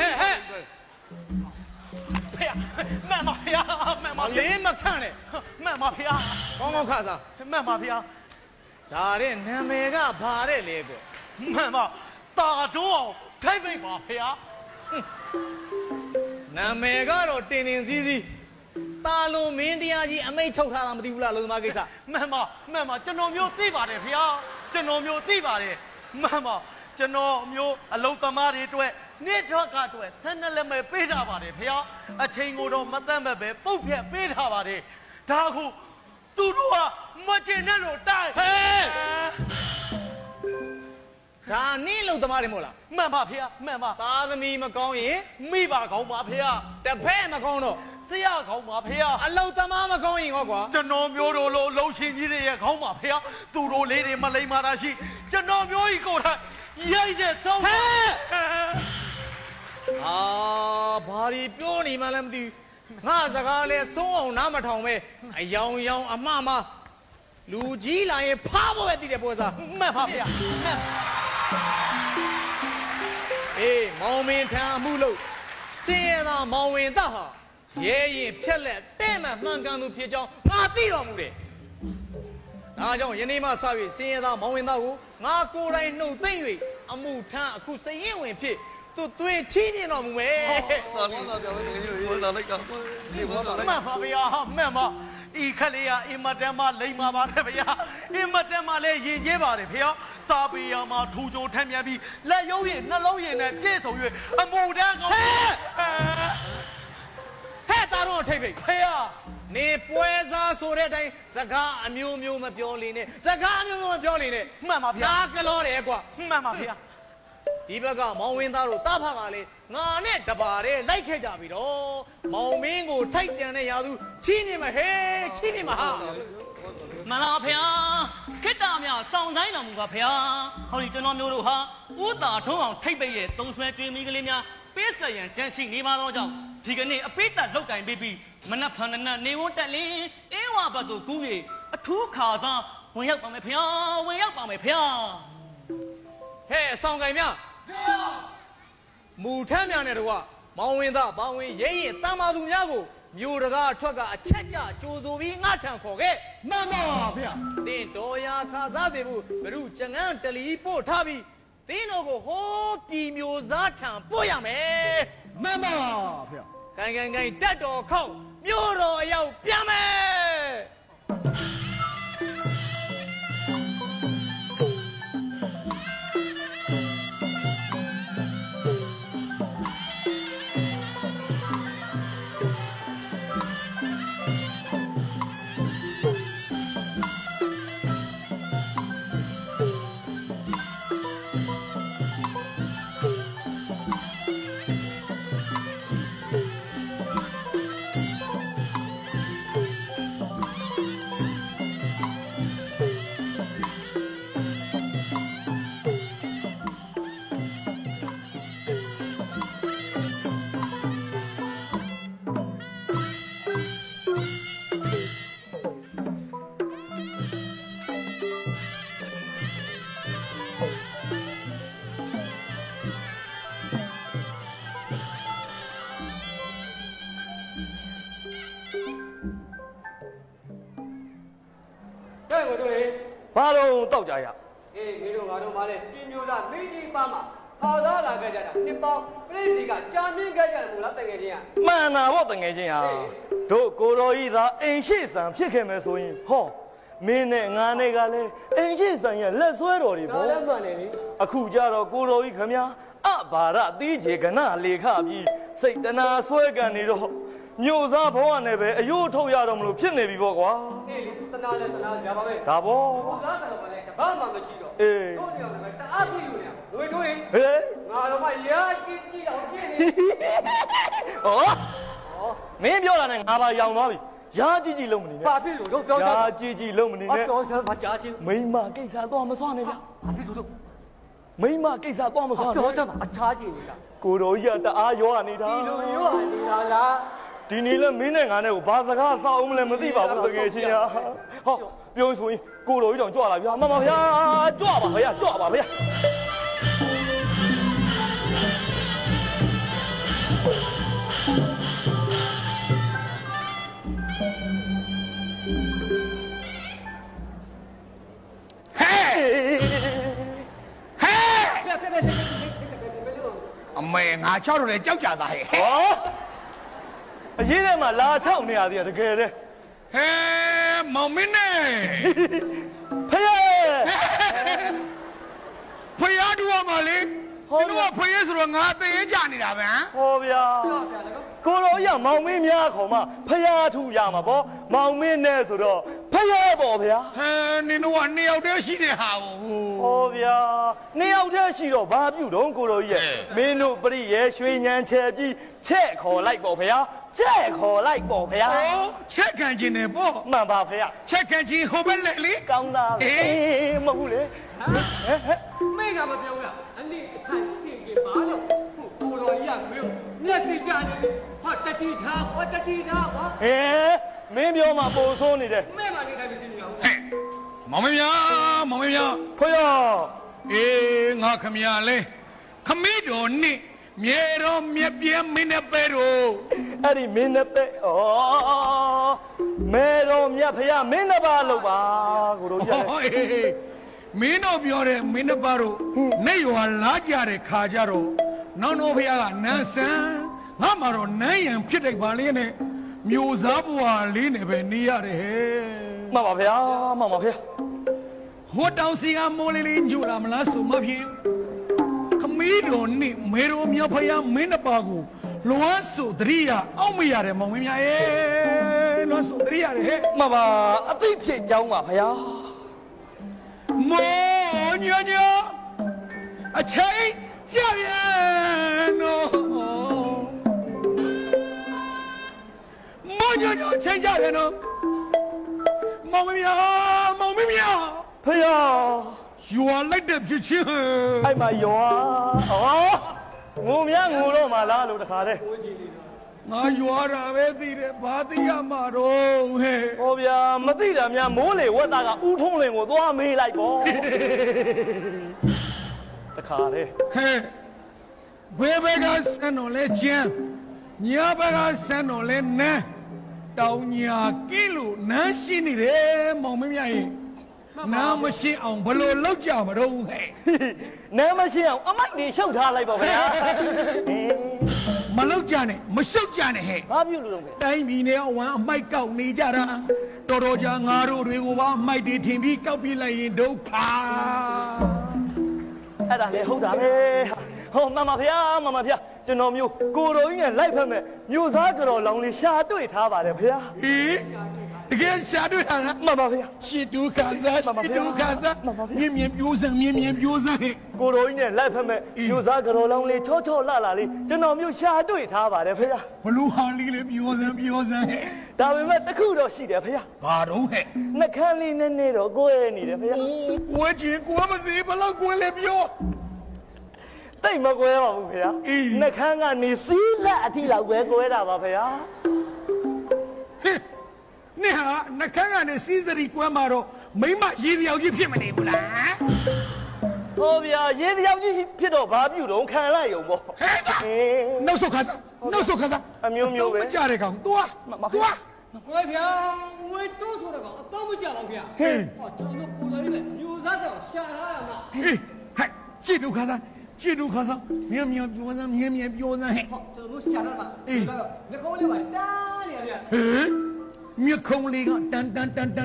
ဖေမှန်ပါဖေမှန်ပါဖေလေးမခန့်နဲ့မှန်ပါဖေကောင်းခစားမှန်ပါဖေဒါတဲ့နာမည်ကဘာတဲ့လဲကွမှန်ပါတာတော့အောင်ထိုက်ပိတ်ပါဖေနာမည်ကတော့တင်စည်းစည်းတာလိုမင်းတရားကြီးအမိတ်ထုတ်ထားတာမသိဘူးလားလုံသမားကိစ္စမှန်ပါကျွန်တော်မျိုးသိပါတယ်ဖေကျွန်တော်မျိုးသိပါတယ်မှန်ပါကျွန်တော်မျိုးအလုသမားတွေအတွက်နေ့တော့ကအတွက်ဆန်းလက်မဲ့ပေးထားပါတယ်ဖေအချိန်ကိုတော့မတတ်မဲ့ပဲပုတ်ဖြတ်ပေးထားပါတယ်ဒါကိုသူတို့ကမကျင်နဲ့လို့တိုင်းဟဲ့ဒါနင့်လုံသမားတွေမဟုတ်လားမှန်ပါဖေမှန်ပါသားသမီးမကောင်းရင်မိပါကောင်းပါဖေတပည့်မကောင်းတော့ဆရာကောင်းပါဖေအလုံသမားမကောင်းရင်ဟောကွာကျွန်တော်မျိုးတို့လိုလှုပ်ရှင်ကြီးတွေရဲ့ခေါင်းပါဖေသူတို့လေးတွေမလိမ္မာတာရှိကျွန်တော်မျိုးကြီးကိုယ်တိုင်ရိုက်တဲ့သုံးဟဲ့ဘာဒီပြောနေမှလည်းမသိဘူးငါစကားလဲဆုံးအောင်နားမထောင်ပဲအယောင်အမမလူကြီးလာရင်ဖားဖို့ပဲတည်တယ်ပွဲစားမှန်ပါဖေမှန်အေးမောင်မင်းထံအမှုလို့စင်ရသာမောင်ဝင်သားဟာရဲရင်ဖြက်လက်တဲ့မှမှန်ကန်သူဖြစ်ကြောင်းငါသိတော်မူတယ်ဒါကြောင့်ယနေ့မှစ၍စင်ရသာမောင်ဝင်သားကိုငါကိုယ်တိုင်နှုတ်သိမ့်၍အမှုထမ်းအခုစရင်ဝင်ဖြစ်သူသွင်းချင်းနေတော်မူမယ်သာလီလာကြတယ်ဝမ်းသာလိုက်တာဒီဝမ်းသာလိုက်မှန်ပါဗျာမှန်ပါဤခလေးကအင်မတန်မှလိမ္မာပါတယ်ဗျာအင်မတန်မှလည်းယဉ်ကျေးပါတယ်ဗျာစာပေရမှာထူကြိုထမ်းမြန်းပြီးလက်ရုံးရည်နှလုံးရည်နဲ့ပြည့်စုံ၍အမှုတန်းကောင်းဟဲ့သားတော်ထိပ်ဖိတ်ဖေဟာနေပွဲစားဆိုတဲ့အတိုင်းစကားအမျိုးမျိုးမပြောလေနဲ့စကားအမျိုးမျိုးမပြောလေနဲ့မှန်ပါဗျာဒါကလောတယ်ကွာမှန်ပါဗျာဒီဘက်ကမောင်ဝင်းသားတို့တားဖပါလေငါနဲ့တပါတဲ့လိုက်ခဲ့ကြပြီတော့မောင်မင်းကိုထိုက်တန်တဲ့ရာသူချီးနေမှာဟဲ့ချီးနေမှာဟာမှန်လားဖေဟာခိတ္တများစောင့်ဆိုင်တော်မူပါဖေဟာဟောဒီကျွန်တော်မျိုးတို့ဟာဥတာထုံးအောင်ထိတ်ပိတ်ရဲ့သုံးဆွဲတွင်မီကလေးများပေးဆက်ရန်ကြံရှိနေပါတော့ကြောင့်ဒီကနေ့အပိတ်သက်လောက်ကင်ပြီးမနက်ဖန်နနေဝတ်တက်လင်းအင်းဝဘတ်တို့ကူး၍အထူးခါစားဝင်ရောက်ပါမယ်ဖေဟာဝင်ရောက်ပါမယ်ဖေဟာဟဲ့ဆောင်ကိုင်များမူထမ်းများနဲ့တော့မောင်ဝင်းသားဘောင်ဝင်းရဲရင်တမ်းပါသူများကိုမြို့တကားအထွက်ကအချက်ကြကြိုးဆိုပြီးငါထံခေါ်ခဲ့မှန်ပါဗျာတင်းတော်ရာခါစားသေးဘူးဘရုကျငန်းတလီပို့ထားပြီးတင်းတော်ကိုဟိုးပြည်မျိုးသားထံပို့ရမယ်မှန်ပါဗျာခိုင်တက်တော်ခေါက်မြို့တော်အရောက်ပြန်မယ်ဘာလို့တောက်ကြရအေးမင်းတို့ငါတို့မှလည်းပြင်းမျိုးသားမိကြီးပါမှာခါသားလာခဲ့ကြတာနှစ်ပေါင်းပြိစီကကြာမြင့်ခဲ့ကြတယ်မို့လားတကယ်ချင်းကမှန်တာပေါ့တငယ်ချင်းဟာတို့ကိုတော်ကြီးသာအိမ်ရှိဆံဖြစ်ခဲ့မယ်ဆိုရင်ဟောမင်းနဲ့ငါနဲ့ကလည်းအိမ်ရှိဆံရဲ့လက်ဆွဲတော်တွေဒါပေါ့လည်းမှန်တယ်လေအခုကြတော့ကိုတော်ကြီးခမညာအဘာရသီးချေကနလေခပြီးစိတ်တနာဆွဲကန်နေတော့မြို့သားဘဝနဲ့ပဲအယိုးထုတ်ရတော့မလို့ဖြစ်နေပြီပေါ့ကွာအေးလေတနာလည်းတနာစရာပါပဲဒါပေါ့ဘုရားကတော့လည်းတပတ်မှမရှိတော့အေးတို့နေအောင်လည်းတအားပြည့်လို့နေဝေတို့ရင်ဟေးငါတော့မှရာကြီးကြည့်အောင်ပြည့်နေဟောမင်းပြောတာနဲ့ငါပါရောင်သွားပြီရာကြီးကြီးလုံးမနေနဲ့ဘာဖြစ်လို့တို့ပြောကြရာကြီးကြီးလုံးမနေအနဲ့တော်စမ်းမကြားချင်းမိမကိစ္စတော့မစွာနဲ့ဗျာဘာဖြစ်လို့တို့မိမကိစ္စတော့မစွာပြောနဲ့စမ်းအခြားကြည့်နေတာကိုတော်ကြီးကတအားရောနေတာဒီလိုရောနေတာလားဒီနေ့လဲမင်းနဲ့ငါနဲ့ကိုဘာစကားစောက်အောင်မလဲမသိပါဘူးတကယ်ချင်းညာဟောပြောဆိုရင်ကိုတော်ကြီးတောင်ကြွလာဗျာမှန်ပါဗျာကြွပါဗျာကြွပါဗျာအမေငါချောက်တော့လေကြောက်ကြသားဟဲ့ဟောအရေးထဲမှာလာချောက်နေရသေးတယ်တကယ်တည်းဟဲမောင်မင်းနဲ့ဖယေဖယားတူရမှာလေမင်းတို့ကဖယားဆိုတော့ငါသေရကြနေတာပဲဟမ်ဟောဗျာကိုတော်ကြီးကမောင်မင်းများခေါ်မှဖယားထူရမှာပေါ့မောင်မင်းနဲ့ဆိုတော့ဖယားပေါ့ဗျာဟဲနင်တို့ကနှစ်ယောက်တည်းရှိတဲ့ဟာကိုဟောဗျာနှစ်ယောက်တည်းရှိတော့ဘာပြုတော့ကိုတော်ကြီးရဲ့မင်းတို့ပြည့်ရဲ့ရွှေညံချဲပြီးချက်ခေါ်လိုက်ပေါ့ဗျာချက်ခေါ်လိုက်ပေါ့ဗျာဟောချက်ခံခြင်းနဲ့ပေါ့မှန်ပါဗျာချက်ခံခြင်းဟိုဘက်လက်လေကောင်းတာပဲမဟုတ်ဘူးလေမိကမပြောဘူးလားအနည်းအထိုင်စင်ကြပါတော့ကိုတော်ကြီးကမင်းမျက်စိကြနေဟောတတိထားဟောတတိထားဟောဟဲမင်းပြောမှပိုဆိုးနေတယ်မဲ့မနေတိုင်းမရှိနေအောင်ဟဲ့မောင်မင်းများခွေရောအေးငါခမရလဲခမည်းတော်နဲ့မြေတော်မြက်ပြဲမင်းနဲ့ပဲတော့အဲ့ဒီမင်းနဲ့ပဲဩမဲတော်မြတ်ဖယားမင်းနှစ်ပါးလောက်ပါကိုတို့ကြီးဟောအေးမင်းတို့ပြောတဲ့မင်းနှစ်ပါးတို့နေရွာလာကြတဲ့ခါကြတော့နော်နော်ဖေကနန်းဆန်းငါမှတော့နန်းရံဖြစ်တဲ့ပါလေးနဲ့မျိုးစားဘွားလေးနဲ့ပဲနေရတယ်ဟဲ့မှန်ပါဗျာမှန်ပါဗျာဟိုတောင်စီကမိုးလေးလေးညူလာမလားဆိုမဖြစ်ခမီးတော်နဲ့မေရိုမြောက်ဖယားမင်းတပါကိုလွမ်းဆိုတရိယာအောက်မရတယ်မောင်မင်းများရဲ့လွမ်းဆိုတရိရတယ်ဟဲ့မှန်ပါအသိဖြစ်ကြောင်းပါဗျာမောညညအချိန်ကြပြန်နော်မောညညအချိန်ကြပြန်နော်မောင်မင်းများဖေရယူရလိုက်တဲ့ဖြစ်ချင်းအဲ့မှာယောငိုမြငိုတော့မှလားလို့တခါတည်းငါယူရတာပဲသိတယ်ဘာသိရမှာတော့ဟဲ့ဟောဗျာမသိတာများမိုးလေဝက်သားကဥထုံးလင်ကိုသွားမေးလိုက်ပေါ့တခါတည်းဟဲ့ဘယ်ဘက်ကဆန်းတော်လဲကျန်းညာဘက်ကဆန်းတော်လဲနန်းတောင်ညာကင်းလို့နန်းရှိနေတယ်မောင်မင်းများရဲ့နားမရှိအောင်ဘလို့လောက်ကြမတော့ဟဲ့နားမရှိအောင်အမိုက်တွေရှုပ်ထားလိုက်ပါဗျာမလောက်ကြနဲ့မရှုပ်ကြနဲ့ဟဲ့ဘာပြုလို့လဲတိုင်းပြည်နဲ့အဝမ်းအမိုက်ကောက်နေကြတာတော်တော်ကြာငါတို့တွေကိုပါအမိုက်တွေထင်ပြီးကောက်ပြလိုက်ရင်ဒုက္ခအဲ့ဒါလေဟုတ်တာပဲဟောမမဗျာကျွန်တော်မျိုးကိုတော်ကြီးနဲ့လိုက်ဖက်မဲ့မျိုးစားကြော်လောင်လေးရှာတွေ့ထားပါတယ်ဗျာဟေးတကယ်ရှာတွေ့တာလားမှန်ပါဗျာရှစ်တူခါစားမြင်ပြိုးစမ်းဟဲ့ကိုတော်ကြီးနဲ့လိုက်ဖက်မဲ့မျိုးစားကြော်လောင်လေးချောချောလှလှလေးကျွန်တော်မျိုးရှာတွေ့ထားပါတယ်ဗျာဘလူဟာလေးလေပြိုးစမ်းဟဲ့ဒါပေမဲ့တခုတော့ရှိတယ်ဗျာဘာတော့ဟဲ့နှကန်းလေးနဲ့တော့ကိုယ်ရနေတယ်ဗျာအိုးကိုယ်ချင်းကိုယ်မစီဘလောက်ကိုယ်လေပြောတိတ်မကွဲပါဘူးဗျာနှကန်းကနေစီးလက်အထိလောက်ပဲကွဲတာပါဗျာဟဲ့နေဟာနှကန်းကနေစီးစရီကွဲမှာတော့မိမရည်စယောက်ကြီးဖြစ်မနေဘူးလားဟောဗျာရေတယောက်ကြီးဖြစ်တော့ဘာပြုတော့ခံလိုက်ရုံပေါ့ဟဲ့နောက်ဆုတ်ခါစားအမျိုးမျိုးပဲမကြတဲ့ကောင်သွားကိုယ်ဗျာငွေတိုးဆိုတော့အတော့မကြပါဘူးဗျာဟောကျွန်တော်ကိုယ်တော်ကြီးပဲမျိုးစားတော့ရှာထားရမှာဟေးဟဲ့ကြည့်တူခါစားမြင်ပြောစမ်းဟဲ့ဟောကျွန်တော်ရှာထားမှာငါကောင်းလေးပါတားနေရဗျာဟေးမြခုံးလေးကတန်မလီတား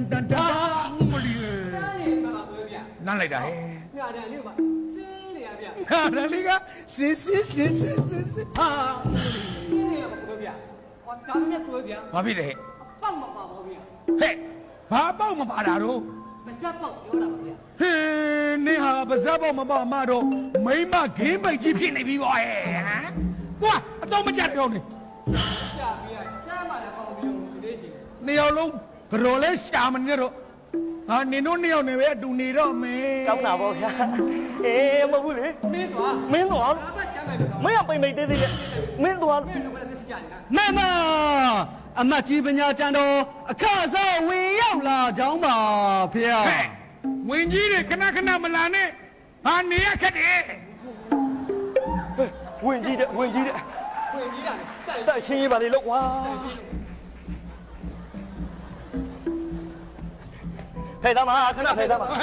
နေမှာပါကိုယ်ဗျာနမ်းလိုက်တာဟဲ့ညတယ်လေးပါစင်းနေရဗျာဟာဒါလေးကစစ်ဟာစင်းနေရပါကိုယ်ဗျာဟောတားမြတ်ကိုယ်ဗျာဘာဖြစ်လဲဟဲ့ပေါက်မပါပါဗျာဟဲ့ဘာပေါက်မပါတာတော့မစက်ပေါက်ပြောတာပါဗျာဟေးနေဟာပါဇက်ပေါက်မပါမတော့မိမခင်းပိတ်ကြီးဖြစ်နေပြီပေါ့ဟဲ့သွားအတော့မကြတဲ့ကောင်နေရှာပြီးချမ်းပါလည်းပေါက်ပြီးလို့လေးရှိနေအောင်လုံးဘရော်လဲရှာမနေတော့ဟာနင်တို့နှစ်ယောက်နေပဲအတူနေတော့မယ်ကောင်းတာပေါ့ဗျာမဟုတ်ဘူးလေမင်းသွားမင်းသွားဘာမှချမ်းမယ်တော့မင်းကပိန်ပိန်သေးသေးလေမင်းသွားမင်းတော့လည်းသိကြနေတာမမအမတ်ကြီးပညာကျန်တော်အခစားဝင်ရောက်လာကြောင်းပါဖေ။ဟဲ့ဝင်ကြီးတွေခဏမလာနဲ့ဟာနေရခက်တယ်ဝင်ကြီးတဲ့ဝင်ကြီးတာလေတိုက်ရှင်းရေးပါလေလို့ကွာဖယ်သားမခဏဖယ်သားမ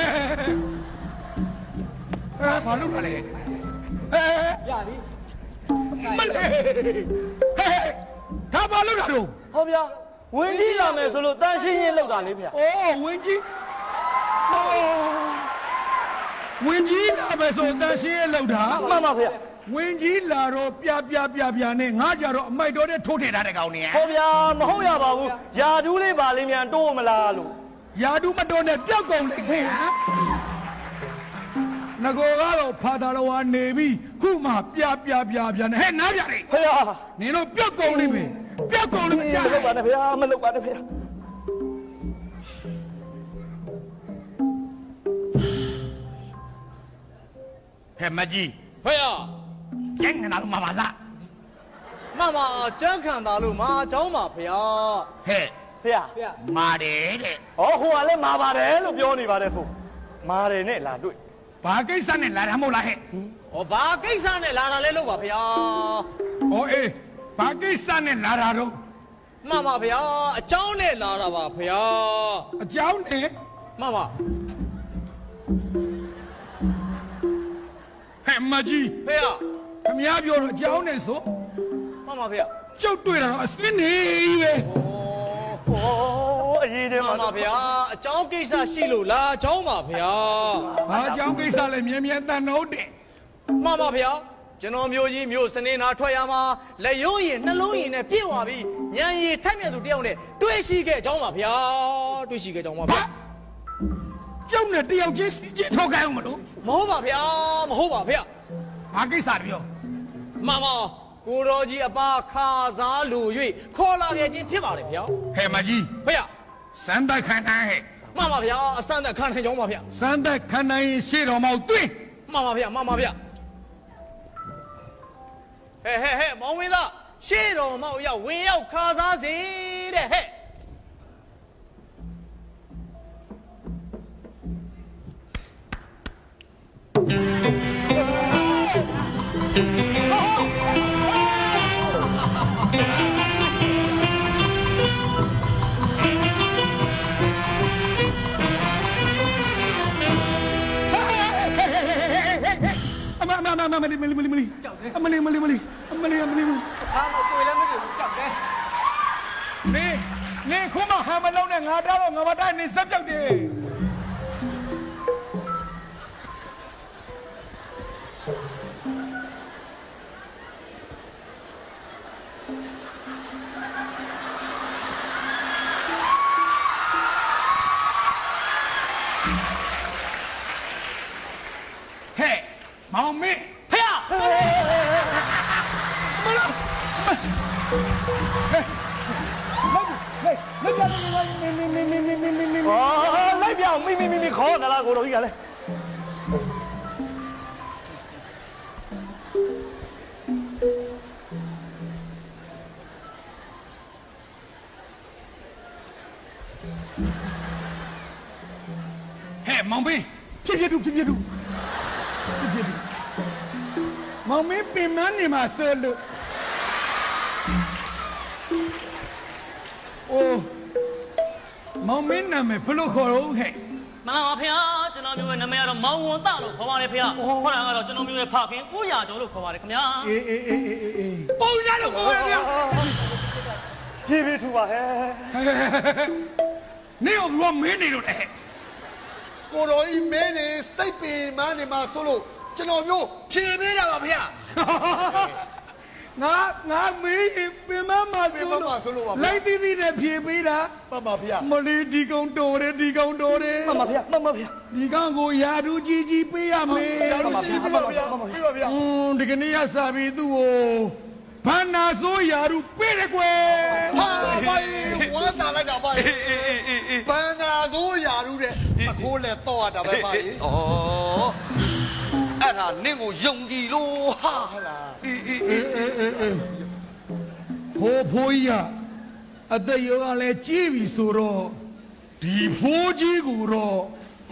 ဘာလုပ်ရလဲဟဲ့ရပြီမလေးဟဲ့ဒါဘာလုပ်တာတော့ဟောဗျာဝင်ကြီးလာမယ်ဆိုလို့တန်ရှင်းရေးလောက်တာလေဗျာအိုးဝင်ကြီးလာမယ်ဆိုတန်ရှင်းရဲ့လောက်တာမှန်ပါဗျာဝင်ကြီးလာတော့ပြနဲ့ငါကြတော့အမိုက်တော်တဲ့ထိုးထည့်ထားတဲ့ကောင်နေဟောဗျာမဟုတ်ရပါဘူးယာဒူးလေးပါလေးမြန်တိုးမလားလို့ယာဒူးမတော်နဲ့ပျောက်ကုန်လိမ့်မယ်ဟမ်ငကိုကတော့ဖာသာတော်ကနေပြီခုမှပြနဲ့ဟဲ့နားပြလေဖေဟာနင်တို့ပျောက်ကုန်လိမ့်မယ်မကြမလုပ်ပါနဲ့ဖေဟာမလုပ်ပါနဲ့ဖေဟာဟဲ့မကြီးဖေရကျန်းငါတို့မှာပါစားမမကျန်းခံတာလို့မာကြောင်းပါဖေရဟဲ့ဖေဟာမာတယ်တဲ့ဟောဟိုကလည်းမာပါတယ်လို့ပြောနေပါတယ်ဆိုမာတယ်နဲ့လာတွေ့ဘာကိစ္စနဲ့လာတာမဟုတ်လားဟဲ့ဟောဘာကိစ္စနဲ့လာတာလဲလို့ပါဖေရဟောအေးဘာကိစ္စနဲ့လာတာတော့မမဖေရအကြောင်းနဲ့လာတာပါဖေရအကြောင်းနဲ့မမဟဲ့မကြီးဖေရတခမည်းပြောတော့အကြောင်းနဲ့ဆိုမှန်ပါဗျာကျုပ်တွေ့တာတော့အစင်းနေပဲဩအရေးတယ်မှန်ပါဗျာအကြောင်းကိစ္စရှိလို့လားအကြောင်းပါဗျာဘာအကြောင်းကိစ္စလဲမြဲမြဲတန်တော့တယ်မှန်ပါဗျာကျွန်တော်မျိုးကြီးမျိုးစနေနာထွက်ရမှာလက်ရုံးရည်နှလုံးရည်နဲ့ပြည့်သွားပြီးညံရည်ထက်မြက်သူတယောက်နဲ့တွေ့ရှိခဲ့အကြောင်းပါဗျာတွေ့ရှိခဲ့အကြောင်းပါဗျာကျုပ်နဲ့တယောက်ချင်းစီချင်းထောက်ခိုင်းအောင်မလို့မဟုတ်ပါဗျာမဟုတ်ပါဗျာဘာကိစ္စပြောမှန်ပါကိုတော်ကြီးအပါခါစားလူ၍ခေါ်လာခဲ့ခြင်းဖြစ်ပါတယ်ဗျာဟဲ့မကြီးဖေရစမ်းသက်ခံနိုင်ဟဲ့မှန်ပါဗျာအစမ်းသက်ခံနိုင်ကြောင်းပါဗျာစမ်းသက်ခံနိုင်ရင်ရှေ့တော်မောက်တွင်းမှန်ပါဗျာမှန်ပါဗျာဟဲ့မောင်ဝင်းသားရှေ့တော်မောက်ရောက်ဝင်ရောက်ခါစားစေတဲ့ဟဲ့မလီအားမတွေ့လည်းမတွေ့ကြောက်တယ်နေခုမဟာမလုံးနဲ့ငါတော့ငါမတိုင်းနေစက်ပြောက်တယ်ဟဲ့မောင်မေဖေရလိုက်ပြောင်းမိခေါ်သလားကိုတော်ကြီးကလည်းဟဲ့မောင်မေဖြစ်တူမောင်မေပင်မနေမှာဆဲလို့အိုးမောင်မင်းနာမည်ဘလို့ခေါ်တော့ဟဲ့မှန်ပါဗျာကျွန်တော်မျိုးရဲ့နာမည်ကတော့မောင်ဝန်တလို့ခေါ်ပါတယ်ဗျာခေါ်တာကတော့ကျွန်တော်မျိုးရဲ့ဖခင်ဦးရကျော်လို့ခေါ်ပါတယ်ခင်ဗျာအေးပုံရလို့ခေါ်ရဗျာပြေးထူပါဟဲ့နေအောင်ဘလို့မင်းနေလို့လေကိုတော်ကြီးမင်းနေစိတ်ပင်မနေမှာဆိုလို့ကျွန်တော်မျိုးဖြေပေးတာပါဗျာငါမေးရင်ပင်မမဆိုလို့လိုက်တီးတီးနဲ့ဖြေပေးတာမှန်ပါဗျာမလီဒီကောင်တော်တယ်မှန်ပါဗျာဒီကောင်ကိုယာဒူကြီးပေးရမယ်ရာလူကြီးပြပါဗျာပြပါဗျာဒီကနေ့ရစာပြီးသူ့ကိုဘာနာဆိုယာဒူပေးတယ်ကွယ်ဟာဘာဝါတာလိုက်တာဘာဘန်နာဆိုရာလူတဲ့အခိုးလဲတော့တာပဲဘာကြီးဩအဲ့ဒါနင့်ကိုယုံကြည်လို့ဟာဟုတ်လားဖိုးကြီးကအသက်ရောကလည်းကြီးပြီဆိုတော့ဒီဖိုးကြီးကိုတော့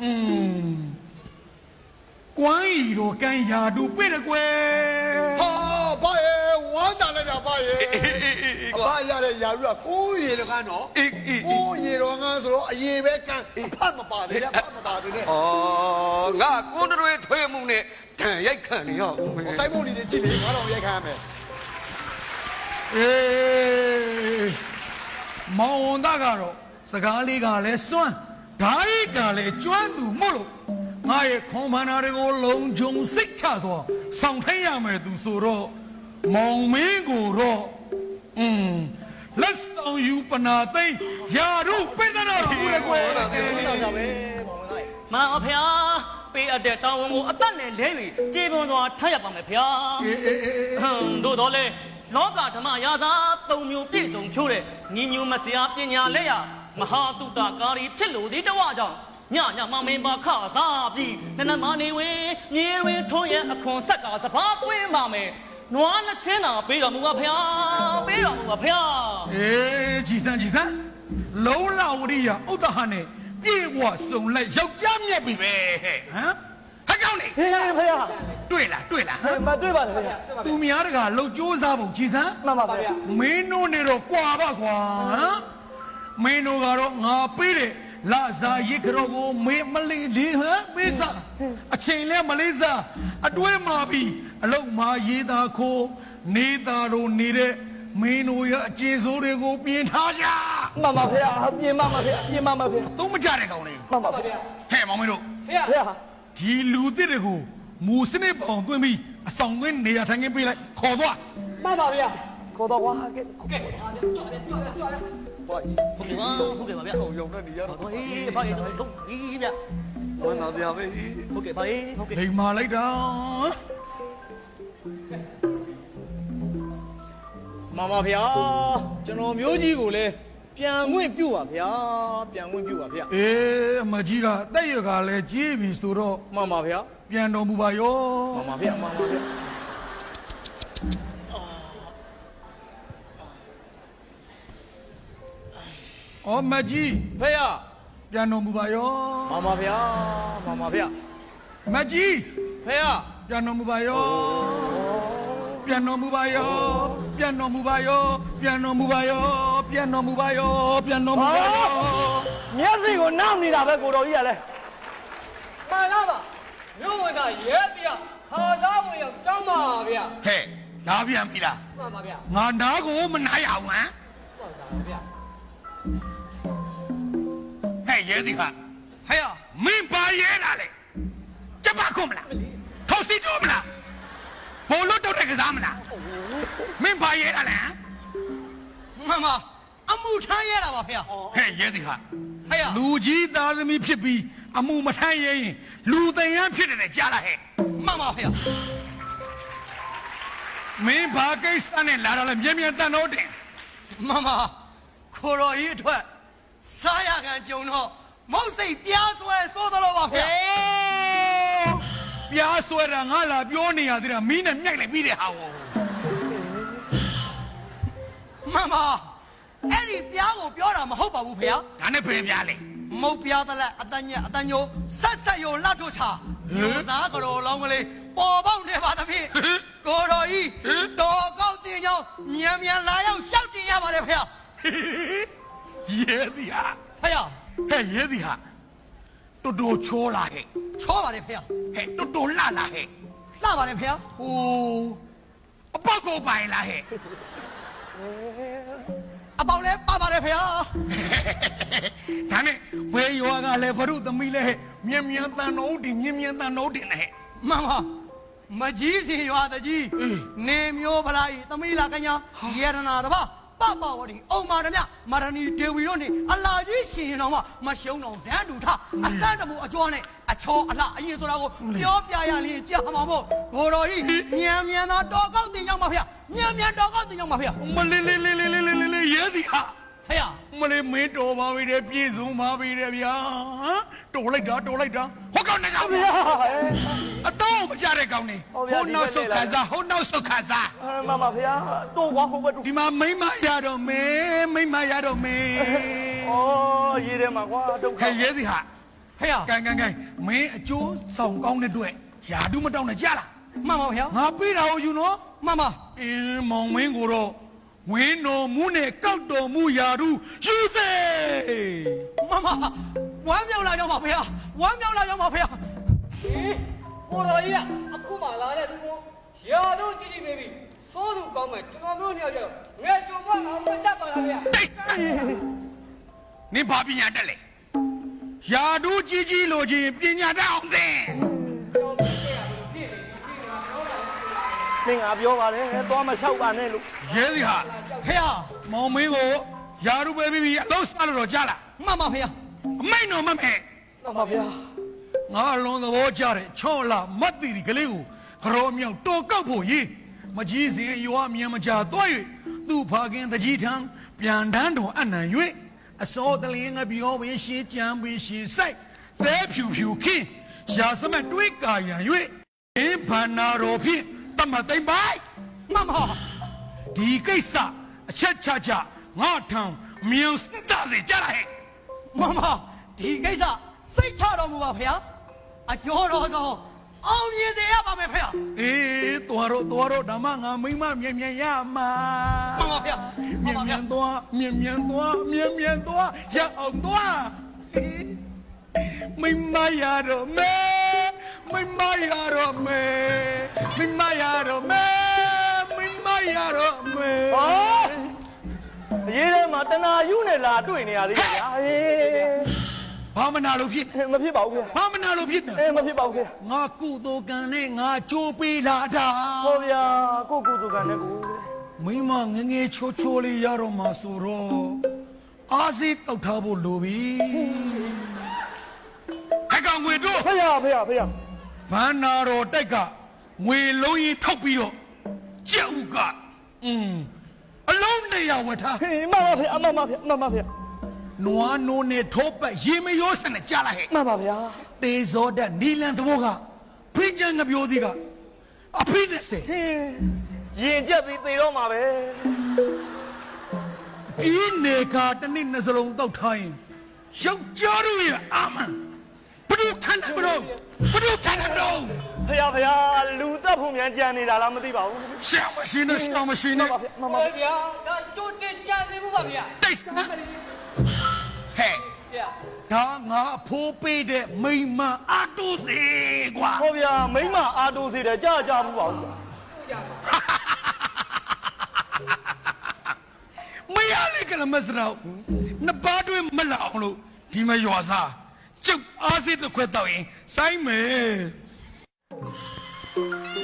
ကွမ်းရီတော့ကန်ယာဒူပေးတယ်ကွယ်ဟာဘာဝါတာလိုက်တာဘာအဖရတဲ့ရာလူကကိုးရေတော့ကနော်ကိုးရေတော့ငါဆိုတော့အရေပဲကန်ဖတ်မပါသေးတယ်ဖတ်မပါသေးတယ်ဩငါကွန်းတွေထွေးမှုနဲ့တန်ရိုက်ခံနေရအောင်ဆိုင်ဖို့နေကြည့်လေဘာတော့ရိုက်ခံရမယ်မောင်ဝန်သားကတော့စကားလေးကလည်းစွန့်ဓာရီကလည်းကျွမ်းသူမို့လို့ငါရဲ့ခွန်ဖန်နာတွေကိုလုံခြုံစိတ်ချစွာဆောင်ထိုင်းရမယ်သူဆိုတော့မောင်မင်းကိုတော့လက်ဆောင်ယူပနာသိန်းယာတို့ပေးသနာဘူးလေကွယ်မှန်ပါဗျာပေးအပ်တဲ့တောင်းဝန်ကိုအသက်နဲ့လဲပြီးကြေပွန်စွာထပ်ရပါမယ်ဗျာသို့တော်လေလောကဓမ္မရာဇာ၃မျိုးပြည့်စုံချိုးတဲ့ညီညူမစရာပညာလက်ရမဟာတုတ္တကာရီဖြစ်လို့ဒီတဝကြောင့်ညမမင်းပါခစားပြီးနနမနေဝင်မြေဝင်ထွန်းရဲ့အခွန်ဆက်ကစဘာကွင်းပါမယ်နွားနှစ်ချင်းသာပေးတော်မူပါဗျာပေးတော်မူပါဗျာကြည်စမ်းလုံးလာဝရိယဥဒ္ဒဟနဲ့ပြေဝစုံလိုက်ယောက်ျားမြက်ပြီပဲဟဲ့ဟမ်ကောင်းလေဖေရတွေ့လားမတွေ့ပါနဲ့ဖေရသူများတကလှုပ်ကြိုးစားဖို့ကြည်စမ်းမှန်ပါဗျာမင်းတို့နေတော့ကွာပါကွာဟမ်မင်းတို့ကတော့ငါပေးတယ်လာစားရိတ်ခရောကိုမေမလေးလေးဟမ်မေးစားအချိန်လဲမလေးစားအတွဲမှာပြီးအလုတ်မှာရေးသားခိုးနေတာတို့နေတဲ့မင်းတို့ရဲ့အကျဉ်းစိုးတွေကိုပြင်ထားကြမှန်ပါဗျာပြင်ပါမှာဗျာပြင်ပါမှာဗျာသုံးမကြတဲ့ကောင်လေးမှန်ပါဗျာဟဲ့မောင်မင်းတို့ဗျာဒီလူသစ်တွေကိုမူစနစ်ပေါင်းသွင်းပြီးအဆောင်သွင်းနေရာထိုင်ခင်းပေးလိုက်ခေါ်သွားမှန်ပါဗျာခေါ်တော့ကွာကဲကြွတယ်ဘာဟုတ်ကဲ့ပါဗျာဆောင်းရုံနဲ့နေရတော့ဟေးဘာရေးတော့ဒီဗျာဝန်သားစရာပဲဟုတ်ကဲ့ပါရေးဟုတ်ကဲ့လိမ္မာလိုက်တာမှန်ပါဗျာကျွန်တော်မျိုးကြီးကိုလည်းပြန်ခွင့်ပြုပါဗျာပြန်ခွင့်ပြုပါဗျာအေးအမကြီးကတက်ရကလည်းကြီးပြီဆိုတော့မှန်ပါဗျာပြန်တော်မူပါရောမှန်ပါဗျာမှန်ပါဗျာအော်မကြီးဖေရပြန်တော်မူပါရောမှန်ပါဗျာမှန်ပါဗျာမကြီးဖေရပြန်တော်မူပါရောပြန်တော်မူပါရောပြန်တော်မူပါရောပြန်တော်မူပါရောပြန်တော်မူပါရောပြန်တော်မူပါရောမျက်စိကိုနောက်နေတာပဲကိုတော်ကြီးကလည်းမှန်လားပါမြို့ဝင်တာရဲတရားဟာသားဝင်ရောက်ကြောင်းပါဗျာဟဲ့နားပြန်ပြီလားမှန်ပါဗျာငါနားကိုမနားရအောင်ဟမ်မှန်ပါဗျာဟဲ့ရဲဒီခါဟဲ့မင်းပါရဲလာလေကျမခုမလားထောက်စီတော့မလားဘောလို့တော့တဲ့ကစားမလားမင်းပါရဲလာလေမမအမှုထမ်းရတာပါဖေဟဲ့ရဲဒီခါဟဲ့လူကြီးသားသမီးဖြစ်ပြီးအမှုမထမ်းရဲရင်လူသိန်းရန်ဖြစ်တယ်ကြားလားဟဲ့မှန်ပါဖေမင်းဘာကိစ္စနဲ့လာတော့လဲမြဲမြဲတန်တော့တင်မမခိုတော်ကြီးအထွတ်စားရကန်ကြုံတော့မုတ်စိတ်ပြားဆွဲစိုးသလိုပါဖေပြားဆွဲတာငါလာပြောနေရသေးတာမင်းနဲ့မြိုက်လိုက်ပြီးတဲ့ဟာကိုမမအဲ့ဒီပြားကိုပြောတာမဟုတ်ပါဘူးဖေဒါနဲ့ဘယ်ပြားလဲမုတ်ပြားသလက်အတညက်အတညိုဆက်ဆက်ယုံလှထုတ်ချာလူစားကြော်လောင်းကလေးပေါ်ပေါက်နေပါသဖြင့်ကိုတော်ကြီးတော်ကောက်တင်ကြောင်းမြန်မြန်လာရောက်ရှောက်တင်ရပါတယ်ဖေရဲသည်ဟာဖေဟဲ့ရဲသည်ဟာတူတူချောလာဟဲ့ချောပါတယ်ဖေဟဲ့တူတူလှလာဟဲ့လှပါတယ်ဖေဟိုအပေါက်ကိုပိုင်လာဟဲ့အပေါက်လဲပါပါတယ်ဖေဒါနဲ့ဝေရွာကလည်းဘုရုသမီးလဲမြင်မြန်တန်တော့တင်မြင်မြန်တန်တော့တင်နဲ့မမမကြီးစီရွာတကြီးနေမျိုးဖလားဤသမီးလာကညာယေရနာတပါပပဝတီအုံမာဓမြမာရဏီဒေဝီတို့နေအလာကြီးရှင်ရင်တော်မရှုံးတော့ဒန်းတူထအစတမှုအကျော်နဲ့အချောအလှအရင်ဆိုတာကိုပြောပြရလင်းကြာမှာမို့ကိုတော်ကြီးမြန်မြန်သာတော်ကောက်တင်ရောက်မှာဖေမြန်မြန်တော်ကောက်တင်ရောက်မှာဖေမလေးလေးလေးလေးလေးလေးရဲစီဟာဖေမလေးမင်းတော်ပါပြီတဲ့ပြည့်စုံပါပြီတဲ့ဗျာတော်လိုက်တာဟုတ်ကောင်းနေကောင်ဗျာအတော့မကြတဲ့ကောင်နေဟိုနောက်ဆုတ်ခါစားမမဖေတော့ကွာဟိုဘက်ဒီမှာမိမရတော့မင်းဩရေးတယ်မှာကွာဒုက္ခခဲရဲစီဟာဖေကန်မင်းအကျိုးဆောင်ကောင်းတဲ့အတွက်ယာဒုမတောင်းနဲ့ကြလားမှန်ပါဖေငါပြေးတာကိုယူနော်မှန်ပါမောင်မင်းကိုတော့ဝင်းတော်မူနဲ့ကောက်တော်မူယာဒုယူစေမမဝမ်းမြောက်လာကြောင်းပါဖေဝမ်းမြောက်လာကြောင်းပါဖေကိုတော်ကြီးကအခုမှလာတဲ့သူကိုရာတို့ကြည့်ပေးပြီစိုးသူကောင်းမယ်ကျွန်တော်တို့ညောက်ကြတော့ငယ်ကြုံမအောင်မတတ်ပါလားဗျာနင်ဘာပညာတက်လဲယာဒုကြီးလိုချင်းပညာတတ်အောင်သင်သင်ငါပြောပါလေသွားမလျှောက်ပါနဲ့လို့ရဲစီဟာဖေမောင်မင်းကိုယာဒုပဲပြီးအလုံးစားလို့တော့ကြားလားမှန်ပါဖေအမိန်တော်မမဲ့မှန်ပါဗျာငါလွန်သဘောကြတဲ့ချောင်းလာမတ်တီကလေးကိုကြောမြောက်တော်ကောက်ဖို့ရေးမကြီးစင်ရွာမြန်မကြသွား၍သူ့ဖခင်တကြီးထံပြန်တန်းတော်အနံ၍အစောတလင်းငပြောပင်ရှေးကြံပင်ရှေးဆိုင်သဲဖြူခင်းရာစမတ်တွေးကာရန်၍အင်းဖန္နာတော်ဖြင့်တမသိမ့်ပိုင်မမဒီကိစ္စအချက်ချငါထံမြန်စတာစေကြလားဟဲ့မမဒီကိစ္စစိတ်ချတော်မူပါဖေအကျော်တော်ကောအောင်မြင်စေရပါမယ်ဖေအေးသွားတော့ဓမ္မငါမိမမြန်ရမှာမှန်ပါဖေမြန်သွားရအောင်သွားမိမရတော့မဲမိမရတော့မဲမိမရတော့မဲမိမရတော့မဲဟောအရေးထဲမှာတနာယူနဲ့လာတွေ့နေရသေးတယ်ဗျာအေးဘာမနာလို့ဖြစ်မဖြစ်ပါဘူးခင်ဗျာဘာမနာလို့ဖြစ်နေအေးမဖြစ်ပါဘူးခင်ဗျာငါကုသိုလ်ကံနဲ့ငါကြိုးပေးလာတာဟောဗျာကိုကုသူကနဲ့ကိုမိမငငယ်ချိုးချိုးလေးရတော့မှဆိုတော့အားစိတ်တောက်ထားဖို့လိုပြီအကောင်ငွေတို့ဖေရဖေရဖေရဘန္နာတော်တိုက်ကငွေလုံးရင်ထောက်ပြီးတော့ကြက်ဥကအလုံး200ဝတ်ထားဟေးမှန်ပါဖေအမှန်ပါဖေအမှန်ပါဖေနွားနိုးနဲ့ထိုးပတ်ရေမရိုးစနဲ့ကြားလိုက်ဟဲ့မှန်ပါဗျာတေဇောတဲ့နီလန်သဘောကဖိကျန်ငပြိုးသည်ကအဖိနဲ့စေဟေးရင်ကျက်ပြီးသေတော့မှာပဲပြင်းနေကတနည်းနှစလုံးတောက်ထားရင်ယောက်ျားတို့ရဲ့အာမန်ဘဒုခန္ဓာဘဒုခန္ဓာဘဒုဖေရဖေရလူတက်ဖို့မြန်ကြံနေတာလားမသိပါဘူးရှောင်းမရှိနဲ့ရှောင်းမရှိနဲ့မှန်ပါဟောဖေဗျာဒါကြိုတင်ကြံစီမှုပါဗျာတိတ်ဟဲ့ဗျာဒါငါအဖိုးပေးတဲ့မိမအာတိုးစေကွာဟောဗျာမိမအာတိုးစေတယ်ကြာကြာမှုပါဘူးမရလေကလမစတော့နှစ်ပါးတွင်မလာအောင်လို့ဒီမရွာစားကျုပ်အားစိတ်တစ်ခွက်တော့ရင်စိုင်းမယ်